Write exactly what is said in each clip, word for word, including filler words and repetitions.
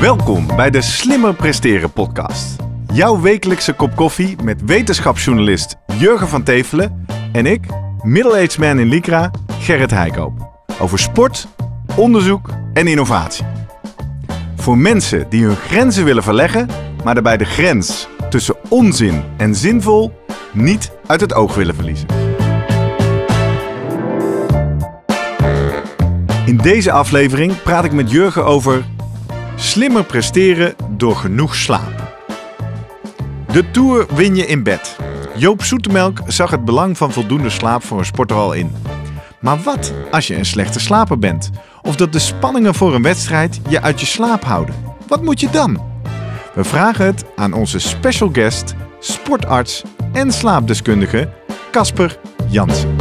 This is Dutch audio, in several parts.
Welkom bij de Slimmer Presteren podcast. Jouw wekelijkse kop koffie met wetenschapsjournalist Jurgen van Tevelen en ik, middle-aged man in Lycra, Gerrit Heikoop. Over sport, onderzoek en innovatie. Voor mensen die hun grenzen willen verleggen, maar daarbij de grens tussen onzin en zinvol niet uit het oog willen verliezen. In deze aflevering praat ik met Jurgen over slimmer presteren door genoeg slaap. De Tour win je in bed. Joop Zoetemelk zag het belang van voldoende slaap voor een sporter al in. Maar wat als je een slechte slaper bent? Of dat de spanningen voor een wedstrijd je uit je slaap houden? Wat moet je dan? We vragen het aan onze special guest, sportarts en slaapdeskundige Casper Jansen.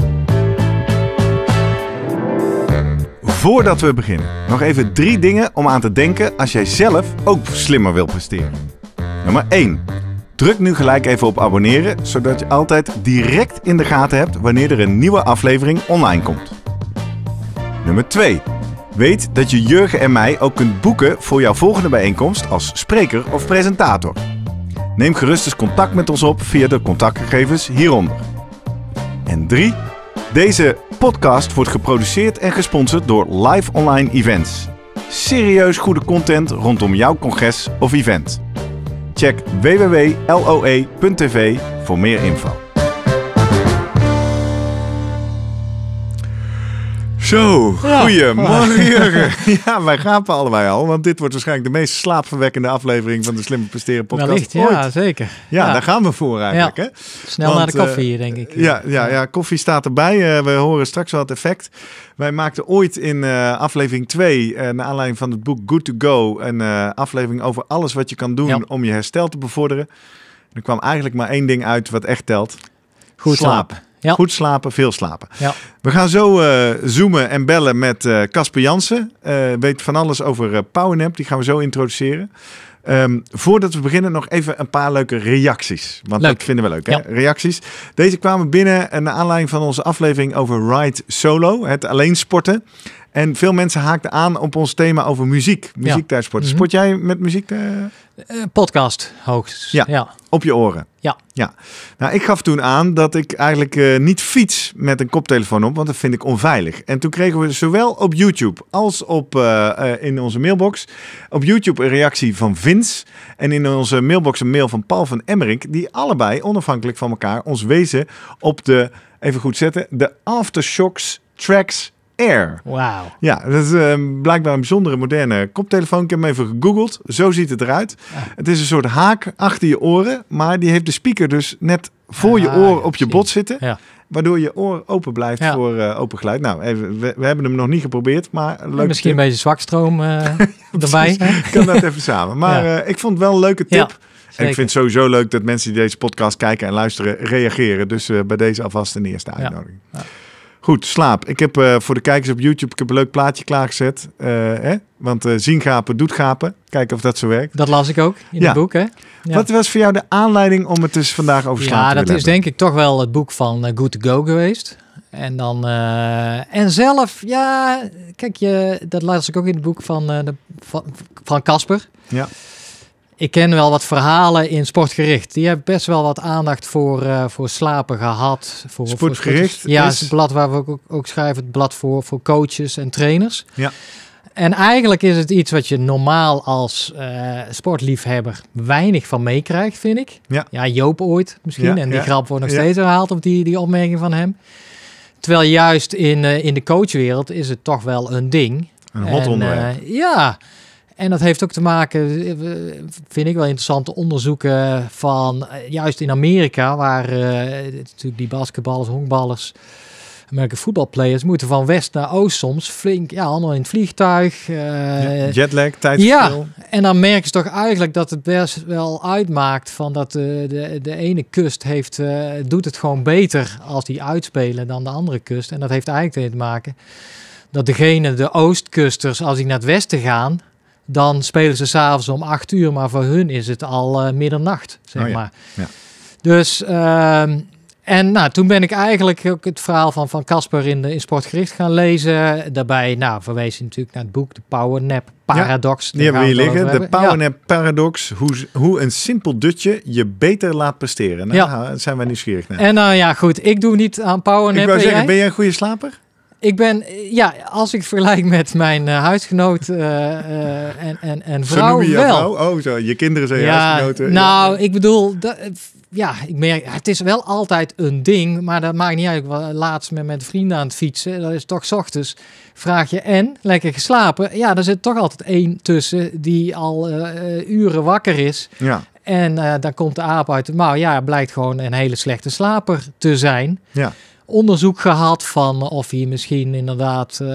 Voordat we beginnen, nog even drie dingen om aan te denken als jij zelf ook slimmer wil presteren. Nummer één. Druk nu gelijk even op abonneren, zodat je altijd direct in de gaten hebt wanneer er een nieuwe aflevering online komt. Nummer twee. Weet dat je Jurgen en mij ook kunt boeken voor jouw volgende bijeenkomst als spreker of presentator. Neem gerust eens contact met ons op via de contactgegevens hieronder. En drie. Deze podcast wordt geproduceerd en gesponsord door Live Online Events. Serieus goede content rondom jouw congres of event. Check w w w punt l o e punt t v voor meer info. Zo, ja, goeiemorgen Jurgen. Ja, wij gapen allebei al, want dit wordt waarschijnlijk de meest slaapverwekkende aflevering van de Slimmer Presteren podcast Wellicht, ooit. Ja, zeker. Ja, ja, daar gaan we voor eigenlijk. Ja. Hè? Snel want, naar de koffie, uh, denk ik. Ja, ja, ja, koffie staat erbij. Uh, we horen straks wel het effect. Wij maakten ooit in uh, aflevering twee, uh, naar aanleiding van het boek Good to Go, een uh, aflevering over alles wat je kan doen ja. om je herstel te bevorderen. Er kwam eigenlijk maar één ding uit wat echt telt. Goed slapen. Slaap. Ja. Goed slapen, veel slapen. Ja. We gaan zo uh, zoomen en bellen met uh, Casper Jansen. Uh, weet van alles over uh, PowerNap. Die gaan we zo introduceren. Um, voordat we beginnen nog even een paar leuke reacties. Want leuk. dat vinden we leuk, hè? Ja. Reacties. Deze kwamen binnen naar aanleiding van onze aflevering over Ride Solo. Het alleen sporten. En veel mensen haakten aan op ons thema over muziek. Muziek tijdens sporten. Mm-hmm. Sport jij met muziek? Uh... Uh, podcast, hoogst. Ja, ja, op je oren. Ja. ja. Nou, ik gaf toen aan dat ik eigenlijk uh, niet fiets met een koptelefoon op, want dat vind ik onveilig. En toen kregen we zowel op YouTube als op, uh, uh, in onze mailbox, op YouTube een reactie van Vince en in onze mailbox een mail van Paul van Emmerink, die allebei onafhankelijk van elkaar ons wezen op de, even goed zetten, de Aftershokz Trax Air. Wauw. Ja, dat is uh, blijkbaar een bijzondere moderne koptelefoon. Ik heb hem even gegoogeld. Zo ziet het eruit. Ah. Het is een soort haak achter je oren, maar die heeft de speaker dus net voor ah, je oor op je bot zitten. Ja. Waardoor je oor open blijft ja. voor uh, open geluid. Nou, even, we, we hebben hem nog niet geprobeerd, maar leuk. Misschien tip. Een beetje zwakstroom uh, erbij. Ik kan dat even samen. Maar ja. uh, ik vond het wel een leuke tip. Ja. En ik vind het sowieso leuk dat mensen die deze podcast kijken en luisteren reageren. Dus uh, bij deze alvast een eerste uitnodiging. Ja. Ja. Goed, slaap. Ik heb uh, voor de kijkers op YouTube ik heb een leuk plaatje klaargezet. Uh, hè? Want uh, zien gapen doet gapen. Kijken of dat zo werkt. Dat las ik ook in ja. het boek. Hè? Ja. Wat was voor jou de aanleiding om het dus vandaag over slaap ja, te willen hebben? Ja, dat is denk ik toch wel het boek van uh, Good to Go geweest. En dan uh, en zelf, ja, kijk, je, dat las ik ook in het boek van uh, de, van Casper. Ja. Ik ken wel wat verhalen in Sportgericht. Die hebben best wel wat aandacht voor, uh, voor slapen gehad. Voor, Sportgericht? Voor ja, is... het blad waar we ook, ook schrijven. Het blad voor, voor coaches en trainers. Ja. En eigenlijk is het iets wat je normaal als uh, sportliefhebber weinig van meekrijgt, vind ik. Ja. Ja, Joop ooit misschien. Ja, en die ja. grap wordt nog ja. steeds herhaald op die, die opmerking van hem. Terwijl juist in, uh, in de coachwereld is het toch wel een ding. Een hot en, onderwerp. Uh, ja, en dat heeft ook te maken, vind ik wel interessante onderzoeken van, juist in Amerika, waar uh, natuurlijk die basketballers, honkballers, American footballplayers moeten van west naar oost soms flink, ja, allemaal in het vliegtuig. Uh, ja, jetlag, tijdsverschil. Ja, en dan merk je toch eigenlijk dat het best wel uitmaakt van dat de, de, de ene kust heeft, uh, doet het gewoon beter als die uitspelen dan de andere kust. En dat heeft eigenlijk te maken dat degene, de oostkusters, als die naar het westen gaan, dan spelen ze 's avonds om acht uur, maar voor hun is het al uh, middernacht, zeg oh ja. maar. Ja. Dus uh, En nou, toen ben ik eigenlijk ook het verhaal van van Casper in, de, in Sportgericht gaan lezen. Daarbij nou, verwees hij natuurlijk naar het boek De Power Nap Paradox. Ja, die hebben we hier liggen. De Power Nap ja. Paradox. Hoe, hoe een simpel dutje je beter laat presteren. Nou, ja. Daar zijn wij nieuwsgierig naar. En nou uh, ja, goed. Ik doe niet aan Power Nap. Ik wou zeggen, jij? ben jij een goede slaper? Ik ben, ja, als ik vergelijk met mijn uh, huisgenoot uh, uh, en, en, en vrouw wel. Vrouw? Oh, zo. Je kinderen zijn je ja, huisgenoten. Nou, ja. ik bedoel, dat, ja, ik merk, het is wel altijd een ding, maar dat maakt niet uit. Laatst met, met vrienden aan het fietsen, dat is toch 's ochtends. Vraag je en, lekker geslapen? Ja, er zit toch altijd één tussen die al uh, uren wakker is. Ja. En uh, dan komt de aap uit de mouw. Ja, blijkt gewoon een hele slechte slaper te zijn. Ja. Onderzoek gehad van of hij misschien inderdaad uh,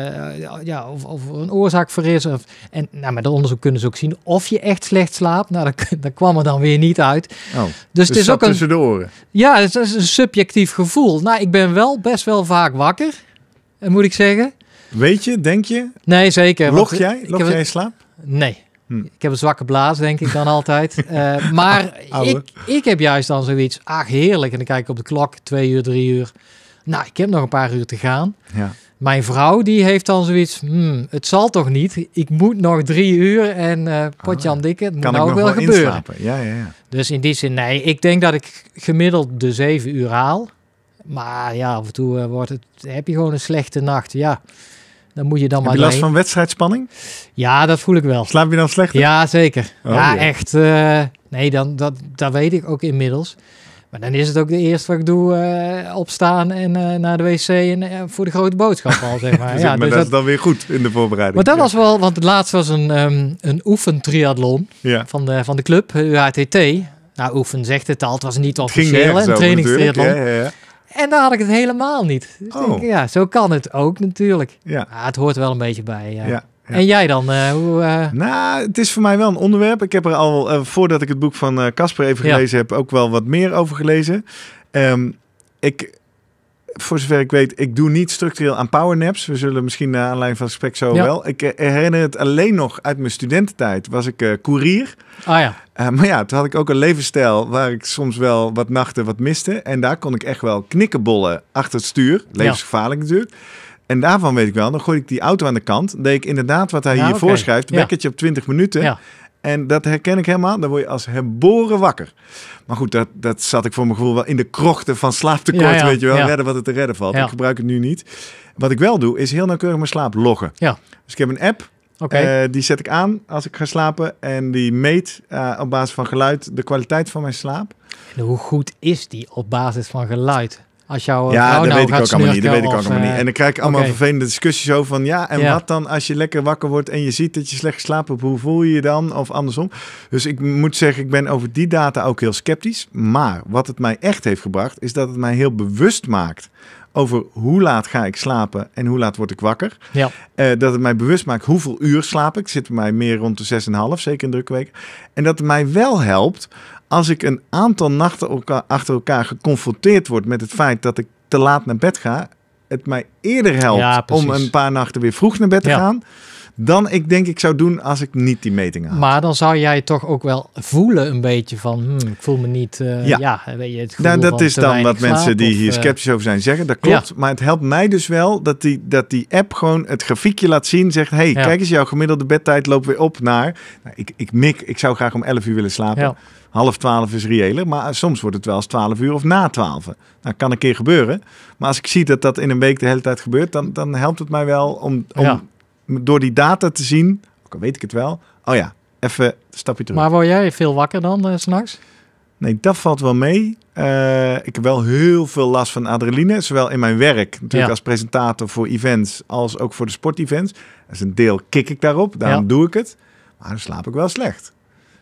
ja, of, of er een oorzaak voor is. Of, en nou, met dat onderzoek kunnen ze ook zien of je echt slecht slaapt. Nou, dat, dat kwam er dan weer niet uit. Oh, dus, dus het is ook een, tussen de oren. Ja, het is een subjectief gevoel. Nou, ik ben wel best wel vaak wakker, moet ik zeggen. Weet je, denk je? Nee, zeker. Log jij? Log jij slaap? Nee. Hm. Ik heb een zwakke blaas, denk ik dan altijd. Uh, maar ik, ik heb juist dan zoiets, ach heerlijk. En dan kijk ik op de klok, twee uur, drie uur. Nou, ik heb nog een paar uur te gaan. Ja. Mijn vrouw, die heeft dan zoiets, hmm, het zal toch niet? Ik moet nog drie uur en uh, potje aan dikke, het moet kan nou ik wel, wel gebeuren. Inslapen. Ja, ja, ja. Dus in die zin, nee, ik denk dat ik gemiddeld de zeven uur haal. Maar ja, af en toe uh, wordt het, heb je gewoon een slechte nacht, ja. Dan moet je dan Heb maar je last doorheen. van wedstrijdspanning? Ja, dat voel ik wel. Slaap je dan slechter? Ja, zeker. Oh, ja, ja, echt. Uh, nee, dan, dat, dat weet ik ook inmiddels. Maar dan is het ook de eerste wat ik doe, uh, opstaan en uh, naar de wc en uh, voor de grote boodschap al, zeg maar. dus ja, maar dus dat, dat is dan weer goed in de voorbereiding. Maar dat ja. was wel, want het laatste was een, um, een oefentriathlon ja. van, de, van de club, U H T T. Nou, oefen zegt het al, het was niet officieel, een trainingstriathlon. Ja, ja, ja. En daar had ik het helemaal niet. Dus oh. denk, ja, zo kan het ook natuurlijk. Ja. Ja, het hoort wel een beetje bij. Ja. Ja. Ja. En jij dan? Uh, hoe, uh... Nou, het is voor mij wel een onderwerp. Ik heb er al, uh, voordat ik het boek van Casper uh, even gelezen ja. heb, ook wel wat meer over gelezen. Um, ik, voor zover ik weet, ik doe niet structureel aan powernaps. We zullen misschien naar aanleiding van het gesprek zo ja. wel. Ik uh, herinner het alleen nog uit mijn studententijd. Was ik uh, koerier. Ah ja. Uh, maar ja, toen had ik ook een levensstijl waar ik soms wel wat nachten wat miste. En daar kon ik echt wel knikkenbollen achter het stuur. Levensgevaarlijk ja. natuurlijk. En daarvan weet ik wel, dan gooi ik die auto aan de kant. Deed ik inderdaad wat hij ja, hier okay. voorschrijft. Wekkertje ja. op twintig minuten. Ja. En dat herken ik helemaal. Dan word je als herboren wakker. Maar goed, dat, dat zat ik voor mijn gevoel wel in de krochten van slaaptekort. Ja, ja. Weet je wel, ja. redden wat het te redden valt. Ja. Ik gebruik het nu niet. Wat ik wel doe, is heel nauwkeurig mijn slaap loggen. Ja. Dus ik heb een app. Okay. Uh, die zet ik aan als ik ga slapen. En die meet uh, op basis van geluid de kwaliteit van mijn slaap. En hoe goed is die op basis van geluid? Als jouw ja, dat nou weet ik ook allemaal niet. Dat weet ik ook of, allemaal uh, niet. En dan krijg ik allemaal okay. vervelende discussies over van ja, en ja. wat dan als je lekker wakker wordt en je ziet dat je slecht geslapen hebt, hoe voel je je dan? Of andersom. Dus ik moet zeggen, ik ben over die data ook heel sceptisch. Maar wat het mij echt heeft gebracht, is dat het mij heel bewust maakt over hoe laat ga ik slapen en hoe laat word ik wakker. Ja. Uh, dat het mij bewust maakt hoeveel uur slaap ik. Zit bij mij meer rond de zes komma vijf, zeker in drukke weken. En dat het mij wel helpt als ik een aantal nachten elkaar, achter elkaar geconfronteerd word met het feit dat ik te laat naar bed ga, het mij eerder helpt ja, om een paar nachten weer vroeg naar bed te ja. gaan, dan ik denk ik zou doen als ik niet die meting had. Maar dan zou jij toch ook wel voelen een beetje van, hmm, ik voel me niet, uh, ja. ja, weet je, het gevoel nou, dat van is dan wat mensen die of, hier sceptisch over zijn zeggen, dat klopt. Ja. Maar het helpt mij dus wel dat die, dat die app gewoon het grafiekje laat zien, zegt, hey, ja. kijk eens, jouw gemiddelde bedtijd loopt weer op naar, nou, ik, ik mik, ik zou graag om elf uur willen slapen. Ja. Half twaalf is reëler, maar soms wordt het wel eens twaalf uur of na twaalf. Nou, kan een keer gebeuren. Maar als ik zie dat dat in een week de hele tijd gebeurt, dan, dan helpt het mij wel om, om ja. door die data te zien, ook al weet ik het wel, oh ja, even een stapje terug. Maar word jij veel wakker dan uh, 's nachts? Nee, dat valt wel mee. Uh, ik heb wel heel veel last van adrenaline, zowel in mijn werk, natuurlijk ja. als presentator voor events, als ook voor de sportevents. Dat is een deel kik ik daarop, daarom ja. doe ik het. Maar dan slaap ik wel slecht.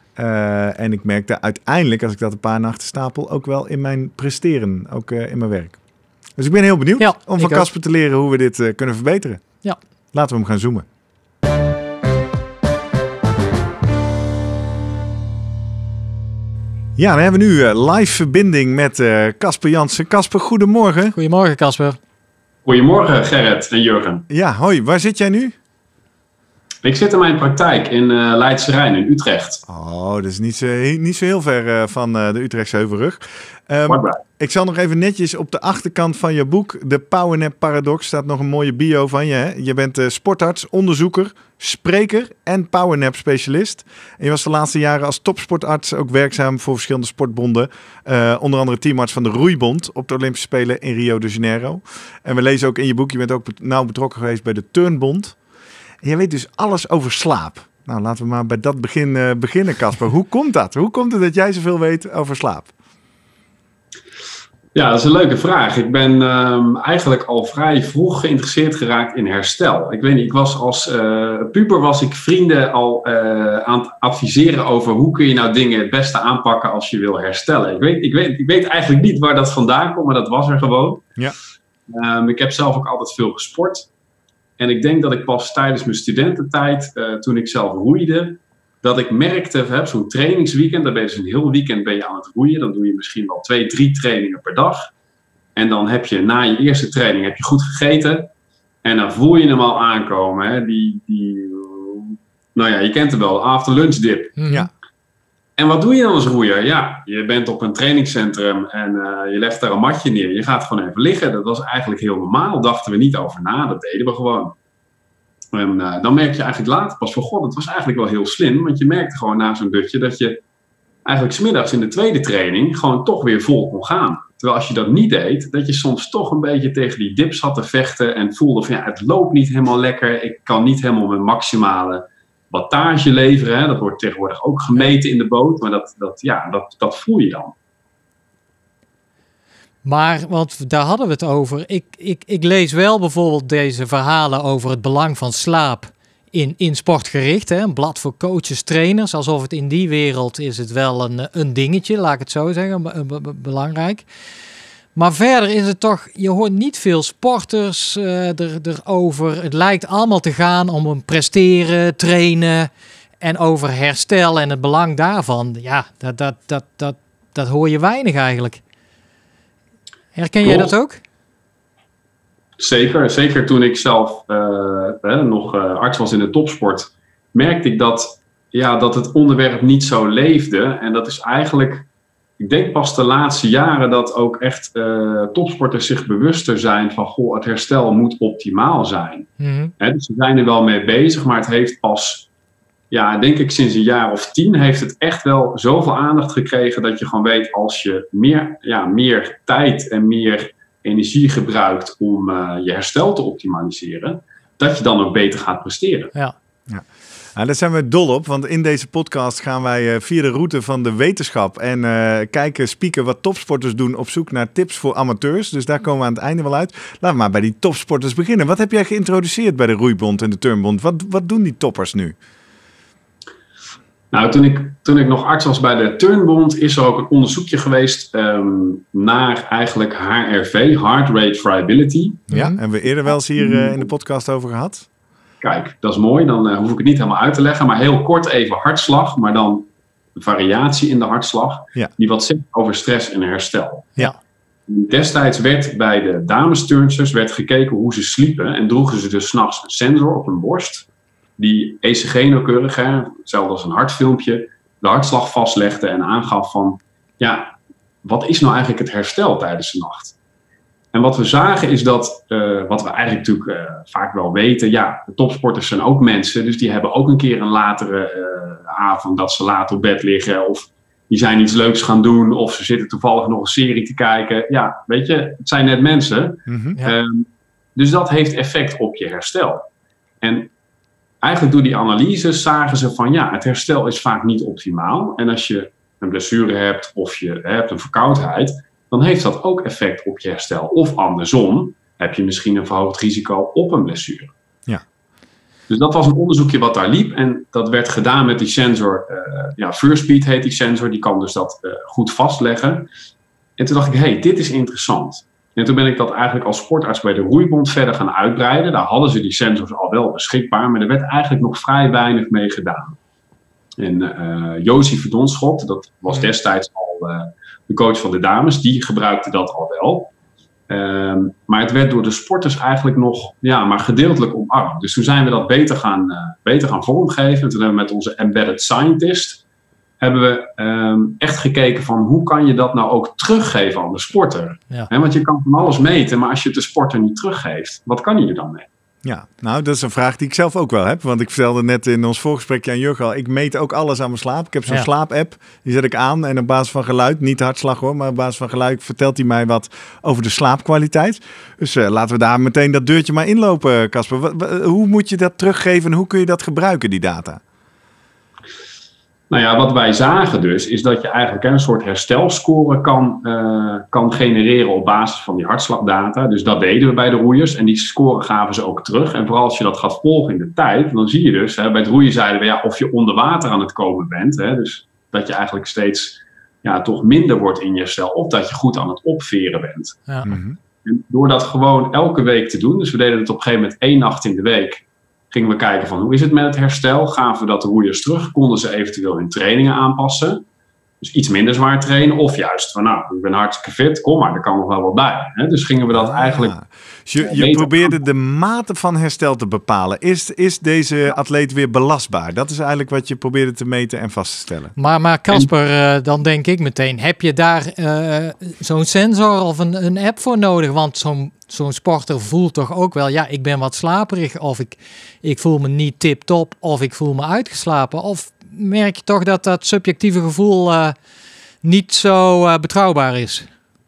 Uh, en ik merkte uiteindelijk, als ik dat een paar nachten stapel, ook wel in mijn presteren, ook uh, in mijn werk. Dus ik ben heel benieuwd ja, om van Casper te leren hoe we dit uh, kunnen verbeteren. Ja. Laten we hem gaan zoomen. Ja, we hebben nu uh, live verbinding met Casper uh, Jansen. Casper, goedemorgen. Goedemorgen, Casper. Goedemorgen, Gerrit en Jurgen. Ja, hoi. Waar zit jij nu? Ik zit in mijn praktijk in uh, Leidse Rijn in Utrecht. Oh, dat is niet zo, niet zo heel ver uh, van uh, de Utrechtse Heuvelrug. Um, ik zal nog even netjes op de achterkant van je boek, de PowerNap Paradox, staat nog een mooie bio van je. Hè? Je bent uh, sportarts, onderzoeker, spreker en PowerNap specialist. En je was de laatste jaren als topsportarts ook werkzaam voor verschillende sportbonden. Uh, onder andere teamarts van de Roeibond op de Olympische Spelen in Rio de Janeiro. En we lezen ook in je boek, je bent ook nauw betrokken geweest bij de Turnbond. En jij weet dus alles over slaap. Nou, laten we maar bij dat begin uh, beginnen, Casper. Hoe komt dat? Hoe komt het dat jij zoveel weet over slaap? Ja, dat is een leuke vraag. Ik ben um, eigenlijk al vrij vroeg geïnteresseerd geraakt in herstel. Ik weet niet, ik was als uh, puber was ik vrienden al uh, aan het adviseren over hoe kun je nou dingen het beste aanpakken als je wil herstellen. Ik weet, ik weet, ik weet eigenlijk niet waar dat vandaan komt, maar dat was er gewoon. Ja. Um, ik heb zelf ook altijd veel gesport. En ik denk dat ik pas tijdens mijn studententijd, uh, toen ik zelf roeide, dat ik merkte, heb zo'n trainingsweekend, dan ben je dus een heel weekend ben je aan het roeien. Dan doe je misschien wel twee, drie trainingen per dag. En dan heb je na je eerste training heb je goed gegeten. En dan voel je hem al aankomen. Hè? Die, die, nou ja, je kent hem wel, de after lunch dip. Ja. En wat doe je dan als roeier? Ja, je bent op een trainingscentrum en uh, je legt daar een matje neer. Je gaat gewoon even liggen. Dat was eigenlijk heel normaal. Daar dachten we niet over na. Dat deden we gewoon. En uh, dan merk je eigenlijk later pas van, god, dat was eigenlijk wel heel slim. Want je merkte gewoon na zo'n dutje dat je eigenlijk 's middags in de tweede training gewoon toch weer vol kon gaan. Terwijl als je dat niet deed, dat je soms toch een beetje tegen die dips zat te vechten en voelde van ja, het loopt niet helemaal lekker. Ik kan niet helemaal mijn maximale wattage leveren. Hè. Dat wordt tegenwoordig ook gemeten in de boot. Maar dat, dat, ja, dat, dat voel je dan. Maar, want daar hadden we het over. Ik, ik, ik lees wel bijvoorbeeld deze verhalen over het belang van slaap in, in sportgericht. Hè? Een blad voor coaches, trainers. Alsof het in die wereld is het wel een, een dingetje, laat ik het zo zeggen, be- be- belangrijk. Maar verder is het toch, je hoort niet veel sporters uh, er, erover. Het lijkt allemaal te gaan om een presteren, trainen en over herstel en het belang daarvan. Ja, dat, dat, dat, dat, dat hoor je weinig eigenlijk. Herken jij dat ook? Zeker, zeker toen ik zelf uh, eh, nog uh, arts was in de topsport, merkte ik dat, ja, dat het onderwerp niet zo leefde. En dat is eigenlijk, ik denk pas de laatste jaren dat ook echt uh, topsporters zich bewuster zijn van, goh, het herstel moet optimaal zijn. Mm-hmm. Hè, dus ze zijn er wel mee bezig, maar het heeft pas, ja, denk ik sinds een jaar of tien heeft het echt wel zoveel aandacht gekregen dat je gewoon weet, als je meer, ja, meer tijd en meer energie gebruikt om uh, je herstel te optimaliseren, dat je dan ook beter gaat presteren. Ja. Ja. Nou, daar zijn we dol op, want in deze podcast gaan wij uh, via de route van de wetenschap en uh, kijken, spieken wat topsporters doen op zoek naar tips voor amateurs. Dus daar komen we aan het einde wel uit. Laten we maar bij die topsporters beginnen. Wat heb jij geïntroduceerd bij de Roeibond en de Turnbond? Wat, wat doen die toppers nu? Nou, toen ik, toen ik nog arts was bij de Turnbond, is er ook een onderzoekje geweest um, naar eigenlijk H R V, Heart Rate Variability. Ja, mm-hmm. Hebben we eerder wel eens hier uh, in de podcast over gehad. Kijk, dat is mooi. Dan uh, hoef ik het niet helemaal uit te leggen. Maar heel kort even hartslag, maar dan variatie in de hartslag. Ja. Die wat zegt over stress en herstel. Ja. Destijds werd bij de damesturnsters werd gekeken hoe ze sliepen. En droegen ze dus 's nachts een sensor op hun borst. Die E C G-nauwkeurig, hè, hetzelfde als een hartfilmpje, de hartslag vastlegde en aangaf van, ja, wat is nou eigenlijk het herstel tijdens de nacht? En wat we zagen is dat, uh, wat we eigenlijk natuurlijk uh, vaak wel weten, ja, de topsporters zijn ook mensen, dus die hebben ook een keer een latere uh, avond dat ze laat op bed liggen, of die zijn iets leuks gaan doen, of ze zitten toevallig nog een serie te kijken. Ja, weet je, het zijn net mensen. Mm-hmm. Ja. Um, dus dat heeft effect op je herstel. En eigenlijk door die analyses zagen ze van ja, het herstel is vaak niet optimaal. En als je een blessure hebt of je hebt een verkoudheid, dan heeft dat ook effect op je herstel. Of andersom, heb je misschien een verhoogd risico op een blessure. Ja. Dus dat was een onderzoekje wat daar liep. En dat werd gedaan met die sensor. Uh, ja, FirstBeat heet die sensor. Die kan dus dat uh, goed vastleggen. En toen dacht ik, hé, hey, dit is interessant. En toen ben ik dat eigenlijk als sportarts bij de Roeibond verder gaan uitbreiden. Daar hadden ze die sensors al wel beschikbaar, maar er werd eigenlijk nog vrij weinig mee gedaan. En uh, Josie Verdonschot, dat was destijds al uh, de coach van de dames, die gebruikte dat al wel. Um, maar het werd door de sporters eigenlijk nog ja, maar gedeeltelijk omarmd. Dus toen zijn we dat beter gaan, uh, beter gaan vormgeven. En toen hebben we met onze embedded scientist hebben we um, echt gekeken van hoe kan je dat nou ook teruggeven aan de sporter. Ja. He, want je kan van alles meten, maar als je het de sporter niet teruggeeft, wat kan je er dan mee? Ja, nou dat is een vraag die ik zelf ook wel heb. Want ik vertelde net in ons voorgesprekje aan Jurgen al, ik meet ook alles aan mijn slaap. Ik heb zo'n ja. slaapapp, die zet ik aan en op basis van geluid, niet hartslag hoor, maar op basis van geluid vertelt hij mij wat over de slaapkwaliteit. Dus uh, laten we daar meteen dat deurtje maar inlopen, Casper. Hoe moet je dat teruggeven en hoe kun je dat gebruiken, die data? Nou ja, wat wij zagen dus, is dat je eigenlijk een soort herstelscore kan, uh, kan genereren op basis van die hartslagdata. Dus dat deden we bij de roeiers en die score gaven ze ook terug. En vooral als je dat gaat volgen in de tijd, dan zie je dus, hè, bij het roeien zeiden we ja, of je onder water aan het komen bent. Hè, dus dat je eigenlijk steeds ja, toch minder wordt in je herstel of dat je goed aan het opveren bent. Ja. Mm-hmm. En door dat gewoon elke week te doen, dus we deden het op een gegeven moment één nacht in de week, gingen we kijken van hoe is het met het herstel? Gaven we dat de roeiers terug? Konden ze eventueel hun trainingen aanpassen? Dus iets minder zwaar trainen. Of juist van nou, ik ben hartstikke fit. Kom maar, er kan nog wel wat bij. Hè? Dus gingen we dat ah, eigenlijk... Dus je, je probeerde de mate van herstel te bepalen. Is, is deze atleet weer belastbaar? Dat is eigenlijk wat je probeerde te meten en vast te stellen. Maar, maar Casper, uh, dan denk ik meteen, heb je daar uh, zo'n sensor of een, een app voor nodig? Want zo'n Zo'n sporter voelt toch ook wel, ja, ik ben wat slaperig of ik, ik voel me niet tip-top of ik voel me uitgeslapen. Of merk je toch dat dat subjectieve gevoel uh, niet zo uh, betrouwbaar is?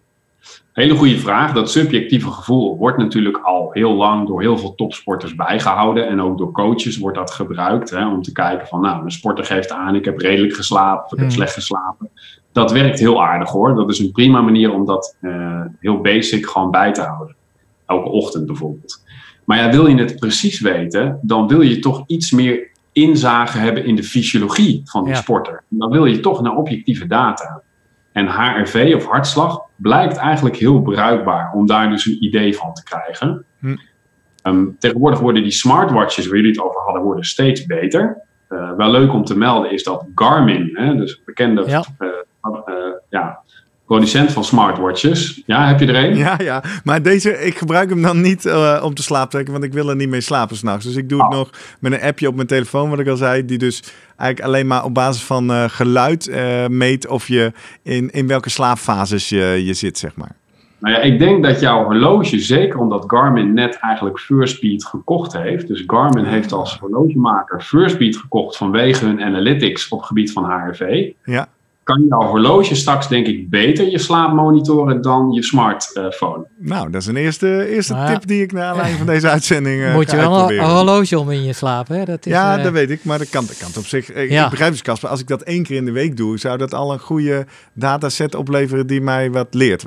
Hele goede vraag. Dat subjectieve gevoel wordt natuurlijk al heel lang door heel veel topsporters bijgehouden. En ook door coaches wordt dat gebruikt. Hè, om te kijken van, nou, een sporter geeft aan, ik heb redelijk geslapen of ik heb hmm. slecht geslapen. Dat werkt heel aardig hoor. Dat is een prima manier om dat uh, heel basic gewoon bij te houden. Elke ochtend bijvoorbeeld. Maar ja, wil je het precies weten, dan wil je toch iets meer inzage hebben in de fysiologie van die ja. sporter. Dan wil je toch naar objectieve data. En H R V of hartslag blijkt eigenlijk heel bruikbaar om daar dus een idee van te krijgen. Hm. Um, tegenwoordig worden die smartwatches waar jullie het over hadden, worden steeds beter. Uh, wel leuk om te melden is dat Garmin, hè, dus bekende ja. Uh, uh, ja, producent van smartwatches. Ja, heb je er een? Ja, ja. Maar deze, ik gebruik hem dan niet uh, om te slaap trekken, want ik wil er niet mee slapen 's nachts. Dus ik doe oh. het nog met een appje op mijn telefoon, wat ik al zei, die dus eigenlijk alleen maar op basis van uh, geluid uh, meet of je in, in welke slaapfases je, je zit, zeg maar. Nou ja, ik denk dat jouw horloge, zeker omdat Garmin net eigenlijk Firstbeat gekocht heeft. Dus Garmin heeft als horlogemaker Firstbeat gekocht vanwege hun analytics op het gebied van H R V. Ja. Kan jouw horloge straks denk ik beter je slaap monitoren dan je smartphone. Nou, dat is een eerste, eerste ja. tip die ik naar aanleiding van deze uitzending uh, moet je wel een horloge om in je slaap, hè? Dat is, ja, uh... dat weet ik, maar dat kan, dat kan op zich. Ik, ja. ik begrijp dus, Casper, als ik dat één keer in de week doe, zou dat al een goede dataset opleveren die mij wat leert.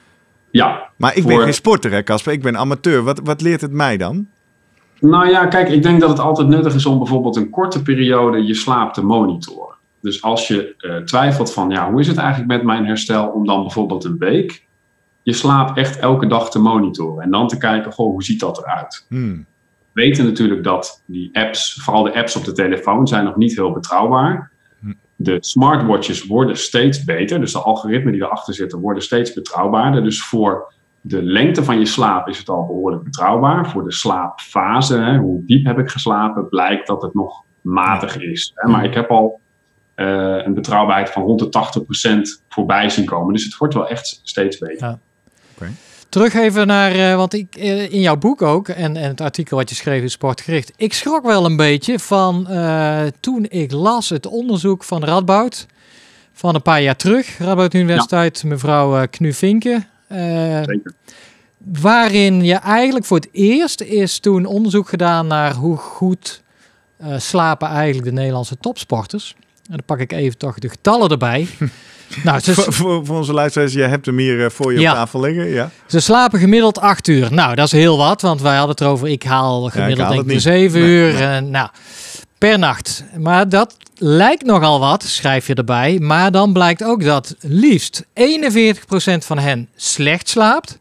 Ja. Maar ik voor... ben geen sporter, hè, Casper? Ik ben amateur. Wat, wat leert het mij dan? Nou ja, kijk, ik denk dat het altijd nuttig is om bijvoorbeeld een korte periode je slaap te monitoren. Dus als je uh, twijfelt van, ja, hoe is het eigenlijk met mijn herstel, om dan bijvoorbeeld een week je slaap echt elke dag te monitoren. En dan te kijken, goh, hoe ziet dat eruit? Hmm. We weten natuurlijk dat die apps, vooral de apps op de telefoon, zijn nog niet heel betrouwbaar. Hmm. De smartwatches worden steeds beter. Dus de algoritmen die erachter zitten worden steeds betrouwbaarder. Dus voor de lengte van je slaap is het al behoorlijk betrouwbaar. Voor de slaapfase, hè, hoe diep heb ik geslapen, blijkt dat het nog matig is. Hè. Maar ik heb al Uh, een betrouwbaarheid van rond de tachtig procent voorbij zien komen. Dus het wordt wel echt steeds beter. Ja. Okay. Terug even naar, uh, want ik, uh, in jouw boek ook, en, en het artikel wat je schreef in Sportgericht, ik schrok wel een beetje van uh, toen ik las het onderzoek van Radboud van een paar jaar terug. Radboud Universiteit, ja. mevrouw uh, Knu-Vinke. Uh, Zeker. Waarin je eigenlijk voor het eerst is toen onderzoek gedaan naar hoe goed uh, slapen eigenlijk de Nederlandse topsporters. En dan pak ik even toch de getallen erbij. nou, ze voor, voor, voor onze luisteraars, je hebt hem hier uh, voor je ja. op tafel liggen. Ja. Ze slapen gemiddeld acht uur. Nou, dat is heel wat, want wij hadden het erover. Ik haal gemiddeld ja, ik haal denk ik zeven nee, uur. Nee. Uh, nou, per nacht. Maar dat lijkt nogal wat, schrijf je erbij. Maar dan blijkt ook dat liefst eenenveertig procent van hen slecht slaapt.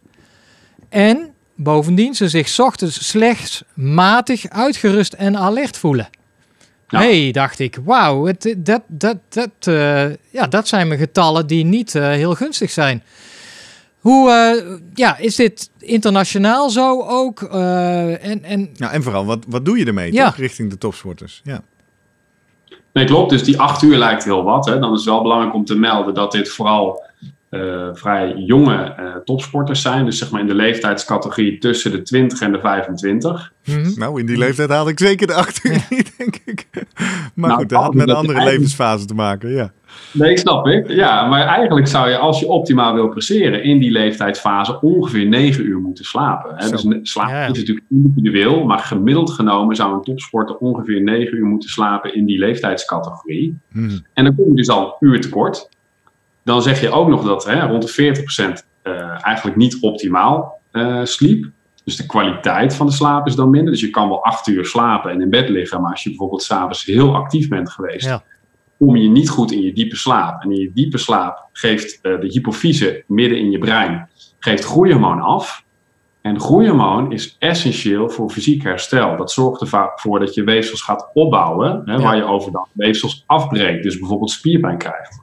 En bovendien ze zich 's ochtends slechts matig uitgerust en alert voelen. Hé, ja. hey, dacht ik, wauw, dat, dat, dat, uh, ja, dat zijn mijn getallen die niet uh, heel gunstig zijn. Hoe uh, ja, is dit internationaal zo ook? Uh, en, en... Nou, en vooral, wat, wat doe je ermee ja. toch, richting de topsporters? Ja. Nee, klopt. Dus die acht uur lijkt heel wat. Hè. Dan is het wel belangrijk om te melden dat dit vooral uh, vrij jonge uh, topsporters zijn. Dus zeg maar in de leeftijdscategorie tussen de twintig en de vijfentwintig. Mm-hmm. Nou, in die leeftijd haal ik zeker de acht uur niet, denk ik. Maar nou, goed, dat had met een andere eigenlijk... levensfase te maken, ja. Nee, snap ik. Ja, maar eigenlijk zou je, als je optimaal wil presteren, in die leeftijdsfase ongeveer negen uur moeten slapen. Hè? Dus slapen ja, ja. is natuurlijk individueel, maar gemiddeld genomen zou een topsporter ongeveer negen uur moeten slapen in die leeftijdscategorie. Hmm. En dan kom je dus al een uur tekort. Dan zeg je ook nog dat hè, rond de veertig procent uh, eigenlijk niet optimaal uh, sliep. Dus de kwaliteit van de slaap is dan minder. Dus je kan wel acht uur slapen en in bed liggen, maar als je bijvoorbeeld 's avonds heel actief bent geweest, ja. kom je niet goed in je diepe slaap. En in je diepe slaap geeft uh, de hypofyse midden in je brein geeft groeihormoon af. En groeihormoon is essentieel voor fysiek herstel. Dat zorgt ervoor dat je weefsels gaat opbouwen, hè, ja. waar je overdag weefsels afbreekt. Dus bijvoorbeeld spierpijn krijgt.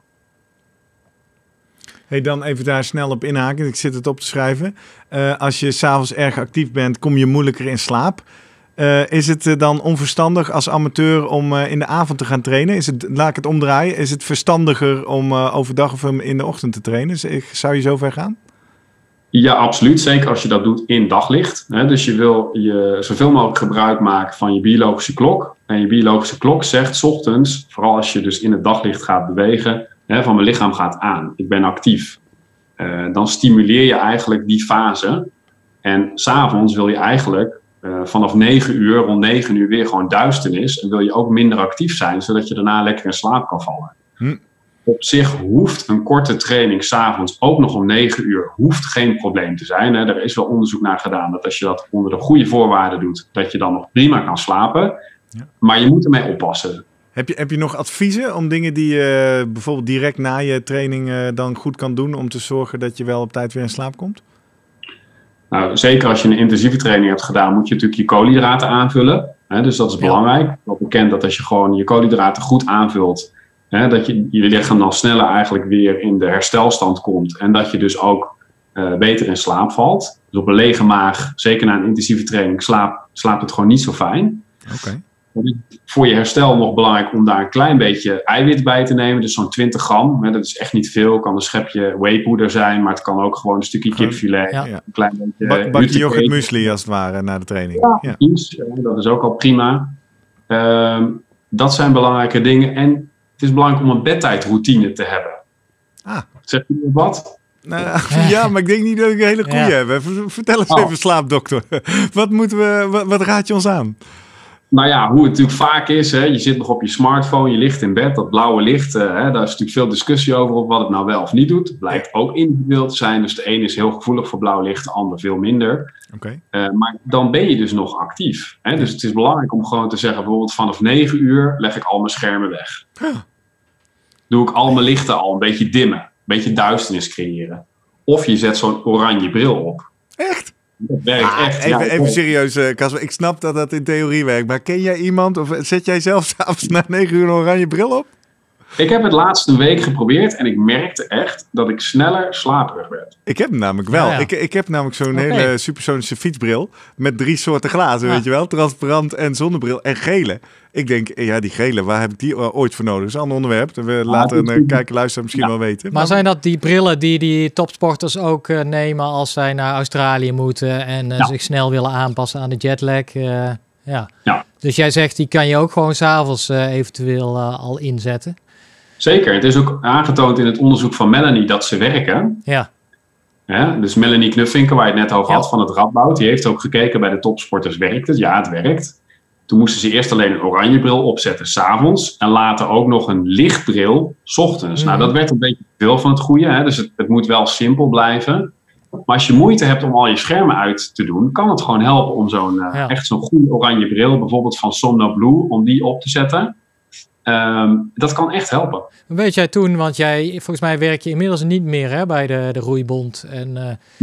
Hey, dan even daar snel op inhaken. Ik zit het op te schrijven. Uh, als je 's avonds erg actief bent, kom je moeilijker in slaap. Uh, is het uh, dan onverstandig als amateur om uh, in de avond te gaan trainen? Is het, laat ik het omdraaien. Is het verstandiger om uh, overdag of in de ochtend te trainen? Zou je zo ver gaan? Ja, absoluut. Zeker als je dat doet in daglicht. Hè? Dus je wil je zoveel mogelijk gebruik maken van je biologische klok. En je biologische klok zegt 's ochtends, vooral als je dus in het daglicht gaat bewegen, hè, van mijn lichaam gaat aan. Ik ben actief. Uh, dan stimuleer je eigenlijk die fase. En 's avonds wil je eigenlijk Uh, vanaf negen uur, rond negen uur weer gewoon duisternis. En wil je ook minder actief zijn, zodat je daarna lekker in slaap kan vallen. Hm. Op zich hoeft een korte training 's avonds ook nog om negen uur, hoeft geen probleem te zijn. Hè. Er is wel onderzoek naar gedaan dat als je dat onder de goede voorwaarden doet, dat je dan nog prima kan slapen. Ja. Maar je moet ermee oppassen. Heb je, heb je nog adviezen om dingen die je uh, bijvoorbeeld direct na je training uh, dan goed kan doen om te zorgen dat je wel op tijd weer in slaap komt? Nou, zeker als je een intensieve training hebt gedaan, moet je natuurlijk je koolhydraten aanvullen. Hè, dus dat is belangrijk. Het is wel bekend dat als je gewoon je koolhydraten goed aanvult, hè, dat je je lichaam dan sneller eigenlijk weer in de herstelstand komt. En dat je dus ook uh, beter in slaap valt. Dus op een lege maag, zeker na een intensieve training, slaap, slaapt het gewoon niet zo fijn. Okay. Voor je herstel nog belangrijk om daar een klein beetje eiwit bij te nemen. Dus zo'n twintig gram. Hè, dat is echt niet veel. Kan een schepje wheypoeder zijn. Maar het kan ook gewoon een stukje kipfilet. Ja. Een klein beetje Bak, bakje yoghurt muesli als het ware na de training. Ja, ja. Precies. Dat is ook al prima. Um, dat zijn belangrijke dingen. En het is belangrijk om een bedtijdroutine te hebben. Ah. Zeg je wat? Nou, ja, maar ik denk niet dat ik een hele goeie ja. heb. Vertel eens oh. even, slaapdokter. Wat, moeten we, wat, wat raad je ons aan? Nou ja, hoe het natuurlijk vaak is, hè, je zit nog op je smartphone, je ligt in bed, dat blauwe licht, uh, hè, daar is natuurlijk veel discussie over op wat het nou wel of niet doet. Het blijkt ook individueel te zijn, dus de ene is heel gevoelig voor blauw licht, de ander veel minder. Okay. Uh, maar dan ben je dus nog actief. Hè? Dus het is belangrijk om gewoon te zeggen, bijvoorbeeld vanaf negen uur leg ik al mijn schermen weg. Huh. Doe ik al mijn lichten al een beetje dimmen, een beetje duisternis creëren. Of je zet zo'n oranje bril op. Echt? Dat werkt ah, echt. Even, ja, even serieus, uh, Casper. Ik snap dat dat in theorie werkt. Maar ken jij iemand of zet jij zelf 's avonds na negen uur een oranje bril op? Ik heb het laatste week geprobeerd en ik merkte echt dat ik sneller slaperig werd. Ik heb hem namelijk wel. Ja, ja. Ik, ik heb namelijk zo'n okay. hele supersonische fietsbril met drie soorten glazen, ja. weet je wel. Transparant en zonnebril en gele. Ik denk, ja, die gele, waar heb ik die ooit voor nodig? Dat is een ander onderwerp. We ja, laten een kijker, luisteren misschien ja. wel weten. Maar, maar zijn dat die brillen die die topsporters ook uh, nemen als zij naar Australië moeten en uh, ja. zich snel willen aanpassen aan de jetlag? Uh, ja. ja. Dus jij zegt, die kan je ook gewoon 's avonds uh, eventueel uh, al inzetten? Zeker. Het is ook aangetoond in het onderzoek van Melanie dat ze werken. Ja. Ja, dus Melanie Knuffinker, waar je het net over ja. had, van het Radboud, die heeft ook gekeken bij de topsporters, werkt het? Ja, het werkt. Toen moesten ze eerst alleen een oranje bril opzetten 's avonds en later ook nog een lichtbril 's ochtends. Mm. Nou, dat werd een beetje veel van het goede, hè? Dus het, het moet wel simpel blijven. Maar als je moeite hebt om al je schermen uit te doen, kan het gewoon helpen om zo'n uh, ja. echt zo'n goede oranje bril, bijvoorbeeld van Somnoblue, om die op te zetten. Um, dat kan echt helpen. Weet jij toen, want jij, volgens mij werk je inmiddels niet meer hè, bij de, de roeibond. En, uh, nee.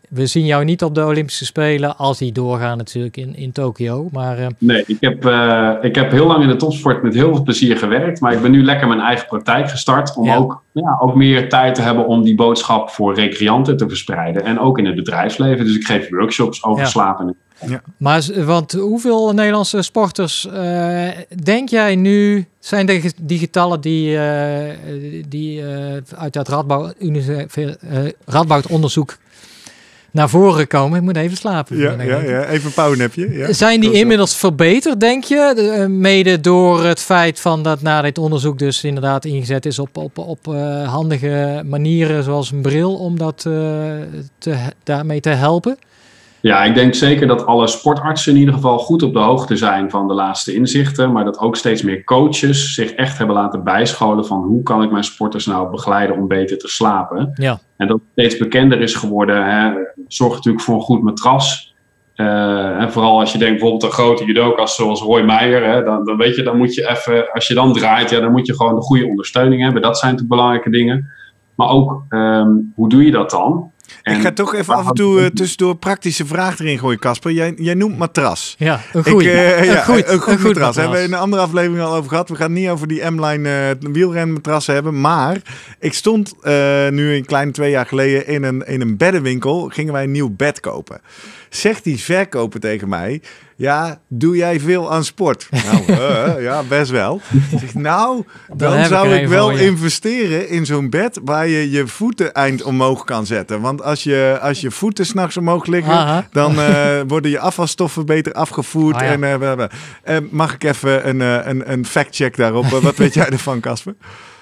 we zien jou niet op de Olympische Spelen als die doorgaan natuurlijk in, in Tokio. Maar, uh... Nee, ik heb, uh, ik heb heel lang in de topsport met heel veel plezier gewerkt. Maar ik ben nu lekker mijn eigen praktijk gestart. Om ja. Ook, ja, ook meer tijd te hebben om die boodschap voor recreanten te verspreiden. En ook in het bedrijfsleven. Dus ik geef workshops over ja. slapen. Ja. Maar want hoeveel Nederlandse sporters uh, denk jij nu zijn de, die getallen die, uh, die uh, uit dat Radboud, uh, Radboud onderzoek naar voren komen? Ik moet even slapen. Ja, ja, ja. Even een powernapje. Ja. Zijn die inmiddels verbeterd, denk je? Uh, mede door het feit van dat na dit onderzoek dus inderdaad ingezet is op, op, op uh, handige manieren zoals een bril om dat uh, te, daarmee te helpen? Ja, ik denk zeker dat alle sportartsen in ieder geval goed op de hoogte zijn van de laatste inzichten. Maar dat ook steeds meer coaches zich echt hebben laten bijscholen van hoe kan ik mijn sporters nou begeleiden om beter te slapen. Ja. En dat het steeds bekender is geworden. Hè, zorg natuurlijk voor een goed matras. Uh, en vooral als je denkt bijvoorbeeld aan grote judoka's zoals Roy Meijer. Hè, dan, dan weet je, dan moet je even, als je dan draait, ja, dan moet je gewoon de goede ondersteuning hebben. Dat zijn natuurlijk belangrijke dingen. Maar ook, um, hoe doe je dat dan? En ik ga toch even af en toe uh, tussendoor praktische vraag erin gooien, Casper. Jij, jij noemt matras. Ja, een goeie. Ik, uh, ja, een goed, een goed een goed matras. matras. Hebben we in een andere aflevering al over gehad. We gaan het niet over die M-Line uh, wielrenmatrassen hebben. Maar ik stond uh, nu een kleine twee jaar geleden in een, in een beddenwinkel. Gingen wij een nieuw bed kopen. Zegt die verkoper tegen mij: ja, doe jij veel aan sport? Nou, uh, ja, best wel. Zeg, nou, dan, dan zou ik, ik wel voor, ja. investeren in zo'n bed waar je je voeten eind omhoog kan zetten. Want als je, als je voeten 's nachts omhoog liggen, Aha. dan uh, worden je afvalstoffen beter afgevoerd. Ah, ja. en, uh, uh, uh, mag ik even een, uh, een, een fact-check daarop? Uh, wat weet jij ervan, Casper?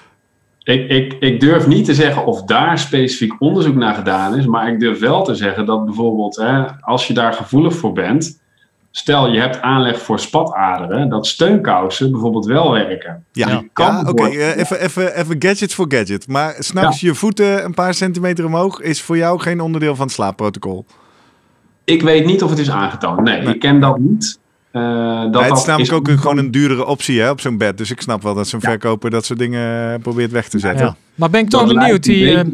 Ik, ik, ik durf niet te zeggen of daar specifiek onderzoek naar gedaan is, maar ik durf wel te zeggen dat bijvoorbeeld, hè, als je daar gevoelig voor bent, stel je hebt aanleg voor spataderen, dat steunkousen bijvoorbeeld wel werken. Ja, ja oké. Okay. Uh, even, even, even gadget voor gadget. Maar 's nachts ja. je voeten een paar centimeter omhoog is voor jou geen onderdeel van het slaapprotocol? Ik weet niet of het is aangetoond. Nee, nee. ik ken dat niet. Uh, dat nee, het is namelijk is ook een, gewoon een duurdere optie, hè, op zo'n bed. Dus ik snap wel dat zo'n ja. verkoper dat soort dingen probeert weg te zetten. Ja. Maar ben ik toch dat benieuwd, die, uh,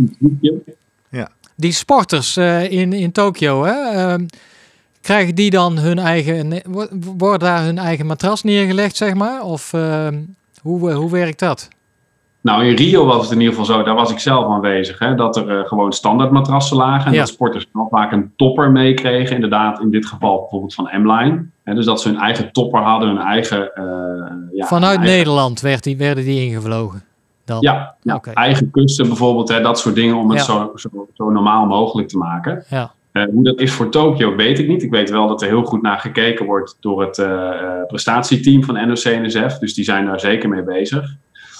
ja. die sporters uh, in, in Tokio, hè, uh, krijgen die dan hun eigen, wordt daar hun eigen matras neergelegd, zeg maar? Of uh, hoe, hoe werkt dat? Nou, in Rio was het in ieder geval zo, daar was ik zelf aanwezig, hè, dat er uh, gewoon standaard matrassen lagen. En ja. dat sporters nog vaak een topper meekregen, inderdaad in dit geval bijvoorbeeld van M-Line. Hè, dus dat ze hun eigen topper hadden, hun eigen... Uh, ja, Vanuit eigen... Nederland werd die, werden die ingevlogen? Dan. Ja, ja okay. eigen kusten bijvoorbeeld, hè, dat soort dingen om het ja. zo, zo, zo normaal mogelijk te maken. Ja. Uh, hoe dat is voor Tokio weet ik niet. Ik weet wel dat er heel goed naar gekeken wordt door het uh, prestatieteam van N O C N S F. Dus die zijn daar zeker mee bezig.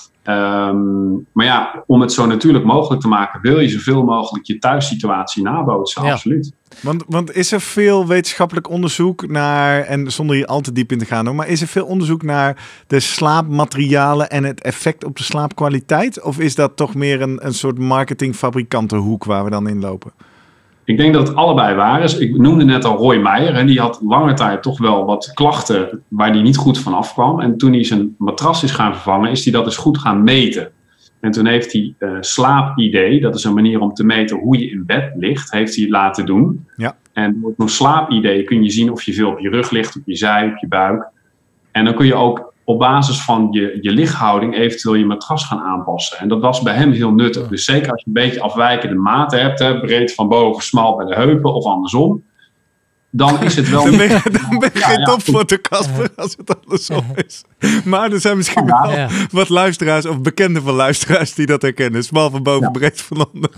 Um, maar ja, om het zo natuurlijk mogelijk te maken, wil je zoveel mogelijk je thuissituatie nabootsen, ja. absoluut. Want, want is er veel wetenschappelijk onderzoek naar, en zonder hier al te diep in te gaan, maar is er veel onderzoek naar de slaapmaterialen en het effect op de slaapkwaliteit? Of is dat toch meer een, een soort marketingfabrikantenhoek waar we dan in lopen? Ik denk dat het allebei waar is. Ik noemde net al Roy Meijer. En die had lange tijd toch wel wat klachten waar hij niet goed van afkwam. En toen hij zijn matras is gaan vervangen, is hij dat eens goed gaan meten. En toen heeft hij uh, slaap-I D, dat is een manier om te meten hoe je in bed ligt, heeft hij laten doen. Ja. En door zo'n slaap-I D kun je zien of je veel op je rug ligt, op je zij, op je buik. En dan kun je ook op basis van je, je lichthouding eventueel je matras gaan aanpassen. En dat was bij hem heel nuttig. Dus zeker als je een beetje afwijkende maten hebt, hè, breed van boven, smal bij de heupen of andersom, dan is het wel... dan ben je, dan ben je ja, geen ja. topfoto, Casper, als het andersom is. Maar er zijn misschien ja, wel ja. wat luisteraars of bekenden van luisteraars die dat herkennen. Smal van boven, ja. breed van onder.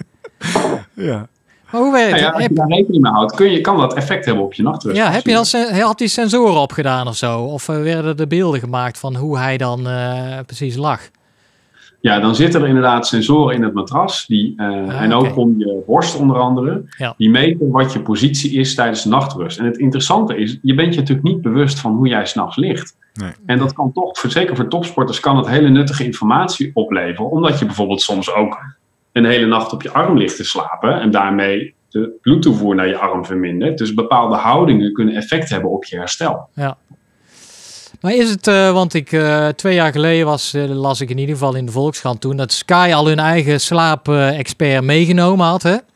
ja. Maar hoe werkt het? Ja, ja, als je daar rekening mee houdt, kun je, kan dat effect hebben op je nachtrust. Ja, heb je dan sen- had hij sensoren opgedaan of zo? Of uh, werden er beelden gemaakt van hoe hij dan uh, precies lag? Ja, dan zitten er inderdaad sensoren in het matras. Die, uh, ah, en ook okay. om je borst onder andere. Ja. Die meten wat je positie is tijdens de nachtrust. En het interessante is, je bent je natuurlijk niet bewust van hoe jij 's nachts ligt. Nee. En dat kan toch, zeker voor topsporters, kan het hele nuttige informatie opleveren. Omdat je bijvoorbeeld soms ook een hele nacht op je arm ligt te slapen en daarmee de bloedtoevoer naar je arm vermindert. Dus bepaalde houdingen kunnen effect hebben op je herstel. Ja. Maar is het, uh, want ik uh, twee jaar geleden was, uh, las ik in ieder geval in de Volkskrant toen, dat Sky al hun eigen slaap-expert meegenomen had, hè?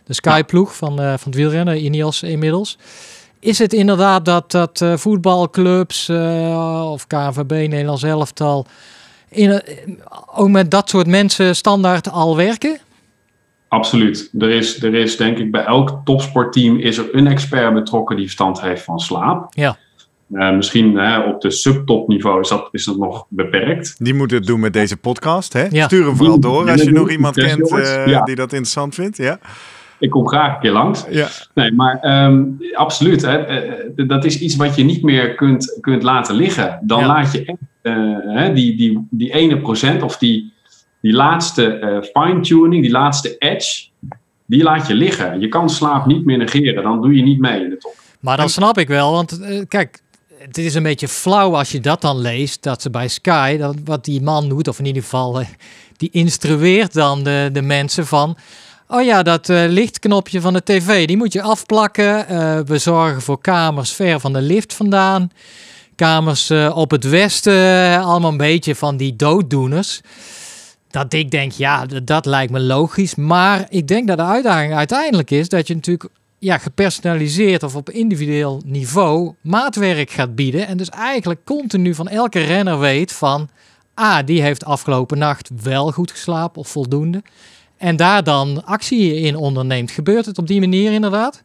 de Sky-ploeg van, uh, van het wielrennen, Ineos inmiddels. Is het inderdaad dat, dat uh, voetbalclubs uh, of K N V B, Nederlands elftal, in, uh, ook met dat soort mensen standaard al werken? Absoluut. Er is, er is denk ik bij elk topsportteam is er een expert betrokken die verstand heeft van slaap. Ja. Uh, misschien hè, op de subtopniveau is dat, is dat nog beperkt. Die moet het doen met deze podcast. Hè? Ja. Stuur hem vooral door als je nog iemand Yes, kent uh, ja. die dat interessant vindt. Ja. Ik kom graag een keer langs. Ja. Nee, maar um, absoluut. Hè, uh, dat is iets wat je niet meer kunt, kunt laten liggen. Dan ja. laat je echt uh, hè, die, die, die ene procent of die, die laatste uh, fine-tuning, die laatste edge, die laat je liggen. Je kan slaap niet meer negeren. Dan doe je niet mee in de top. Maar dan snap ik wel, want uh, kijk, het is een beetje flauw als je dat dan leest, dat ze bij Sky, dat wat die man doet, of in ieder geval, uh, die instrueert dan de, de mensen van, oh ja, dat uh, lichtknopje van de tv, die moet je afplakken. Uh, we zorgen voor kamers ver van de lift vandaan. Kamers uh, op het westen, uh, allemaal een beetje van die dooddoeners. Dat ik denk, ja, dat, dat lijkt me logisch. Maar ik denk dat de uitdaging uiteindelijk is dat je natuurlijk ja, gepersonaliseerd of op individueel niveau maatwerk gaat bieden. En dus eigenlijk continu van elke renner weet van, ah, die heeft afgelopen nacht wel goed geslapen of voldoende. En daar dan actie in onderneemt. Gebeurt het op die manier inderdaad?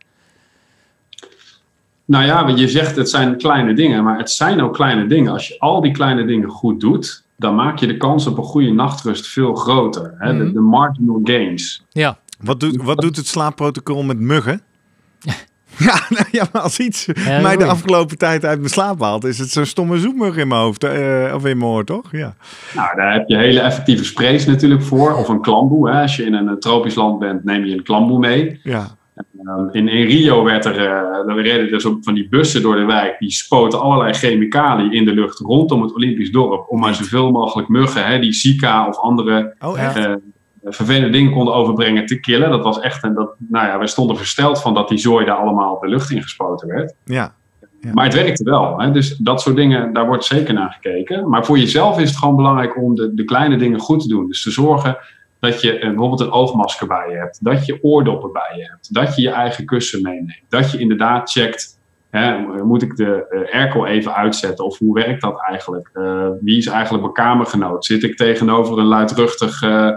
Nou ja, je zegt het zijn kleine dingen, maar het zijn ook kleine dingen. Als je al die kleine dingen goed doet, dan maak je de kans op een goede nachtrust veel groter. Hè? Mm-hmm. De, de marginal gains. Ja. Wat doet, wat doet het slaapprotocol met muggen? Ja, nou ja, maar als iets ja, mij de afgelopen tijd uit mijn slaap haalt, is het zo'n stomme zoekmug in mijn hoofd. Uh, of in mijn oor, toch? Ja. Nou, daar heb je hele effectieve sprays natuurlijk voor. Of een klamboe. Hè. Als je in een tropisch land bent, neem je een klamboe mee. Ja. Um, in, in Rio werd er, uh, er reden dus ook van die bussen door de wijk. Die spoten allerlei chemicaliën in de lucht rondom het Olympisch dorp. Om maar zoveel mogelijk muggen, hè, die Zika of andere oh, echt? Uh, vervelende dingen konden overbrengen, te killen. Dat was echt, en dat, nou ja, wij stonden versteld van dat die zooi daar allemaal de lucht in gespoten werd. Ja. Ja. Maar het werkte wel. Hè? Dus dat soort dingen, daar wordt zeker naar gekeken. Maar voor jezelf is het gewoon belangrijk om de, de kleine dingen goed te doen. Dus te zorgen dat je uh, bijvoorbeeld een oogmasker bij je hebt. Dat je oordoppen bij je hebt. Dat je je eigen kussen meeneemt. Dat je inderdaad checkt, hè, moet ik de uh, airco even uitzetten? Of hoe werkt dat eigenlijk? Uh, wie is eigenlijk mijn kamergenoot? Zit ik tegenover een luidruchtig, uh,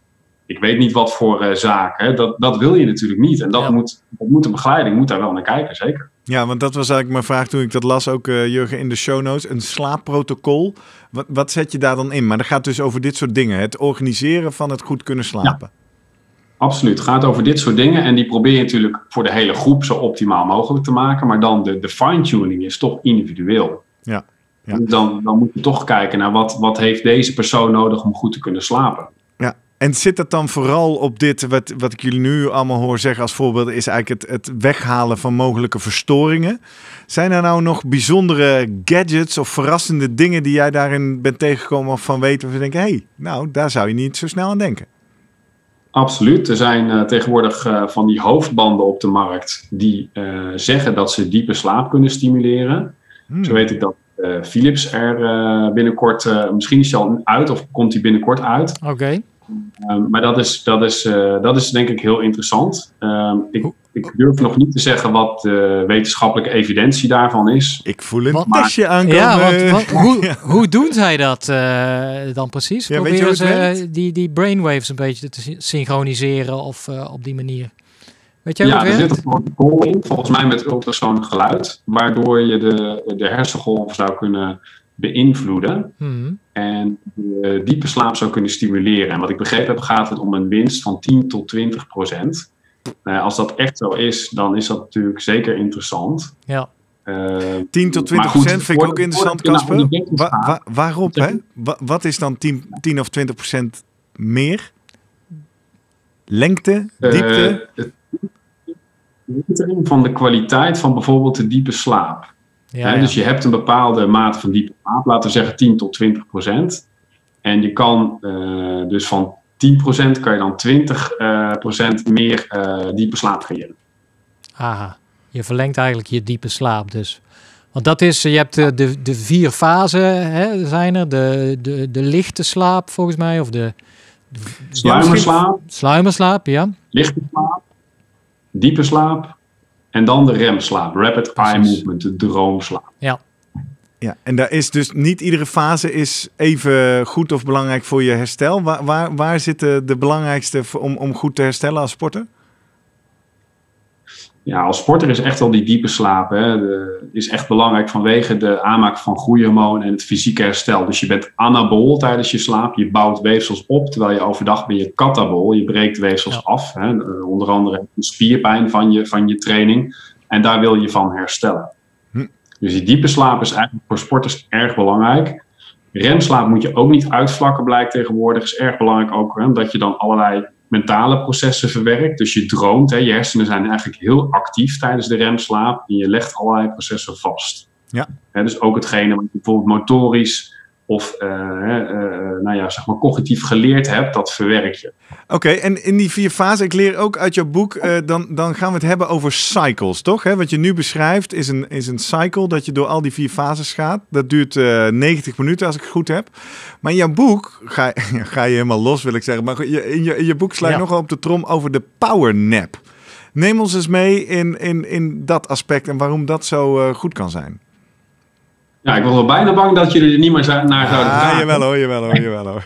ik weet niet wat voor uh, zaak. Hè? Dat, dat wil je natuurlijk niet. En dat, ja. moet, dat moet de begeleiding moet daar wel naar kijken, zeker. Ja, want dat was eigenlijk mijn vraag toen ik dat las, ook uh, Jurgen, in de show notes. Een slaapprotocol. Wat, wat zet je daar dan in? Maar dat gaat dus over dit soort dingen. Het organiseren van het goed kunnen slapen. Ja, absoluut. Het gaat over dit soort dingen. En die probeer je natuurlijk voor de hele groep zo optimaal mogelijk te maken. Maar dan de, de fine-tuning is toch individueel. Ja. Ja. Dan, dan moet je toch kijken naar wat, wat heeft deze persoon nodig om goed te kunnen slapen. Ja. En zit dat dan vooral op dit, wat, wat ik jullie nu allemaal hoor zeggen als voorbeeld, is eigenlijk het, het weghalen van mogelijke verstoringen. Zijn er nou nog bijzondere gadgets of verrassende dingen die jij daarin bent tegengekomen of van weten? Of je denkt, hé, hey, nou, daar zou je niet zo snel aan denken. Absoluut. Er zijn uh, tegenwoordig uh, van die hoofdbanden op de markt die uh, zeggen dat ze diepe slaap kunnen stimuleren. Hmm. Zo weet ik dat uh, Philips er uh, binnenkort, uh, misschien is hij al uit of komt hij binnenkort uit. Oké. Okay. Um, maar dat is, dat, is, uh, dat is denk ik heel interessant. Um, ik, ik durf nog niet te zeggen wat de wetenschappelijke evidentie daarvan is. Ik voel een wat, testje aankomen. Ja, want, wat, hoe, ja. hoe doen zij dat uh, dan precies? Ja, Proberen ze die, die brainwaves een beetje te synchroniseren of uh, op die manier? Weet jij ja, hoe het er werkt? zit een protocol in, volgens mij met ultrasonisch geluid, waardoor je de, de hersengolven zou kunnen beïnvloeden hmm. en de diepe slaap zou kunnen stimuleren. En wat ik begrepen heb, gaat het om een winst van tien tot twintig procent. Uh, als dat echt zo is, dan is dat natuurlijk zeker interessant. Ja. Uh, tien tot twintig procent vind ik ook interessant, Casper. Wa- wa- waarop, hè? Wa- wat is dan tien of twintig procent meer? Lengte, diepte? Uh, het verbetering van de kwaliteit van bijvoorbeeld de diepe slaap. Ja, He, ja. Dus je hebt een bepaalde mate van diepe slaap, laten we zeggen tien tot twintig procent. En je kan uh, dus van tien procent kan je dan twintig procent uh, meer uh, diepe slaap creëren. Aha, je verlengt eigenlijk je diepe slaap dus. Want dat is, je hebt de, de, de vier fasen, hè, zijn er. De, de, de lichte slaap volgens mij, of de... Sluimerslaap. Sluimerslaap, ja. Lichte slaap. diepe slaap en dan de remslaap. Rapid Precies. eye movement, de droomslaap. Ja. Ja, en daar is dus niet iedere fase is even goed of belangrijk voor je herstel. Waar, waar, waar zit de, de belangrijkste om, om goed te herstellen als sporter? Ja, als sporter is echt wel die diepe slaap. Hè, de, is echt belangrijk vanwege de aanmaak van groeihormoon en het fysieke herstel. Dus je bent anabool tijdens je slaap. Je bouwt weefsels op, terwijl je overdag ben je katabool. Je breekt weefsels Ja. af. Hè, onder andere spierpijn van je, van je training. En daar wil je van herstellen. Hm. Dus die diepe slaap is eigenlijk voor sporters erg belangrijk. Remslaap moet je ook niet uitvlakken, blijkt tegenwoordig. Is erg belangrijk ook, hè, omdat je dan allerlei mentale processen verwerkt. Dus je droomt. Hè, je hersenen zijn eigenlijk heel actief tijdens de remslaap. En je legt allerlei processen vast. Ja. Hè, dus ook hetgene wat je bijvoorbeeld motorisch of uh, uh, nou ja, zeg maar cognitief geleerd hebt, dat verwerk je. Oké, okay, en in die vier fasen, ik leer ook uit jouw boek, uh, dan, dan gaan we het hebben over cycles, toch? Hè? Wat je nu beschrijft is een, is een cycle dat je door al die vier fases gaat. Dat duurt uh, negentig minuten als ik het goed heb. Maar in jouw boek ga, ga je helemaal los, wil ik zeggen. Maar in je, in je boek sla je ja. nogal op de trom over de power nap. Neem ons eens mee in, in, in dat aspect en waarom dat zo uh, goed kan zijn. Ja, ik was wel bijna bang dat jullie er niet meer naar zouden vragen. Ah, jawel hoor, jawel hoor, jawel hoor.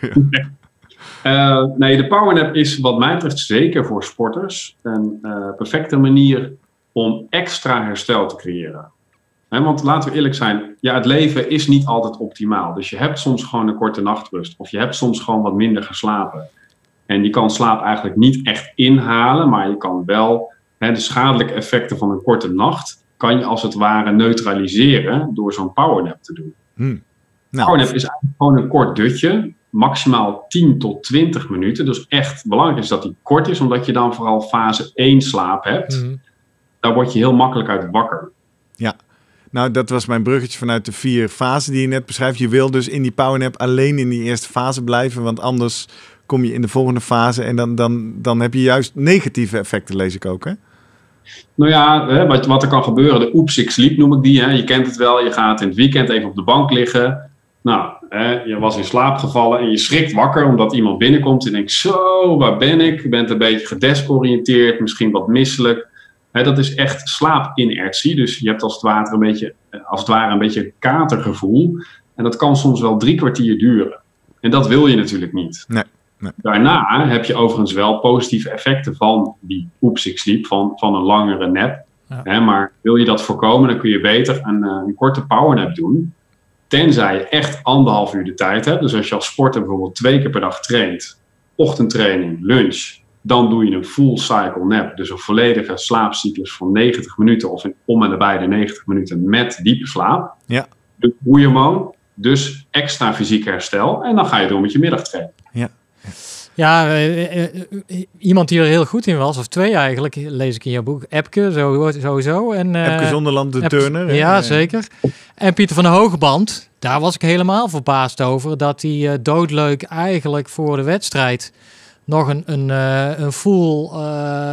uh, nee, de powernap is wat mij betreft zeker voor sporters een uh, perfecte manier om extra herstel te creëren. He, want laten we eerlijk zijn, ja, het leven is niet altijd optimaal. Dus je hebt soms gewoon een korte nachtrust of je hebt soms gewoon wat minder geslapen. En je kan slaap eigenlijk niet echt inhalen, maar je kan wel he, de schadelijke effecten van een korte nacht kan je als het ware neutraliseren door zo'n powernap te doen. Hmm. Nou, powernap is eigenlijk gewoon een kort dutje, maximaal tien tot twintig minuten. Dus echt belangrijk is dat die kort is, omdat je dan vooral fase één slaap hebt. Hmm. Daar word je heel makkelijk uit wakker. Ja, nou dat was mijn bruggetje vanuit de vier fasen die je net beschrijft. Je wil dus in die powernap alleen in die eerste fase blijven, want anders kom je in de volgende fase en dan, dan, dan heb je juist negatieve effecten, lees ik ook, hè? Nou ja, hè, wat, wat er kan gebeuren, de oeps, ik sliep noem ik die. Hè. Je kent het wel, je gaat in het weekend even op de bank liggen. Nou, hè, je was in slaap gevallen en je schrikt wakker omdat iemand binnenkomt. En je denkt, zo, waar ben ik? Je bent een beetje gedesoriënteerd, misschien wat misselijk. Hè, dat is echt slaapinertie. Dus je hebt als het ware een beetje, als het ware een beetje een katergevoel. En dat kan soms wel drie kwartier duren. En dat wil je natuurlijk niet. Nee. Nee. Daarna heb je overigens wel positieve effecten van die oeps, ik sliep, van, van een langere nap. Ja. Hè, maar wil je dat voorkomen, dan kun je beter een, een korte powernap doen. Tenzij je echt anderhalf uur de tijd hebt. Dus als je als sporter bijvoorbeeld twee keer per dag traint, ochtendtraining, lunch, dan doe je een full cycle nap. Dus een volledige slaapcyclus van negentig minuten of in, om en nabij de negentig minuten met diepe slaap. Ja. De groeihormoon, dus extra fysiek herstel. En dan ga je door met je middagtraining. Ja. Ja, uh, uh, uh, iemand die er heel goed in was, of twee eigenlijk, lees ik in jouw boek. Epke, sowieso. En, uh, Epke Zonderland, de Epke, turner. Ja, en, zeker. En Pieter van der Hogeband, daar was ik helemaal verbaasd over. Dat hij uh, doodleuk eigenlijk voor de wedstrijd nog een, een, uh, een full uh,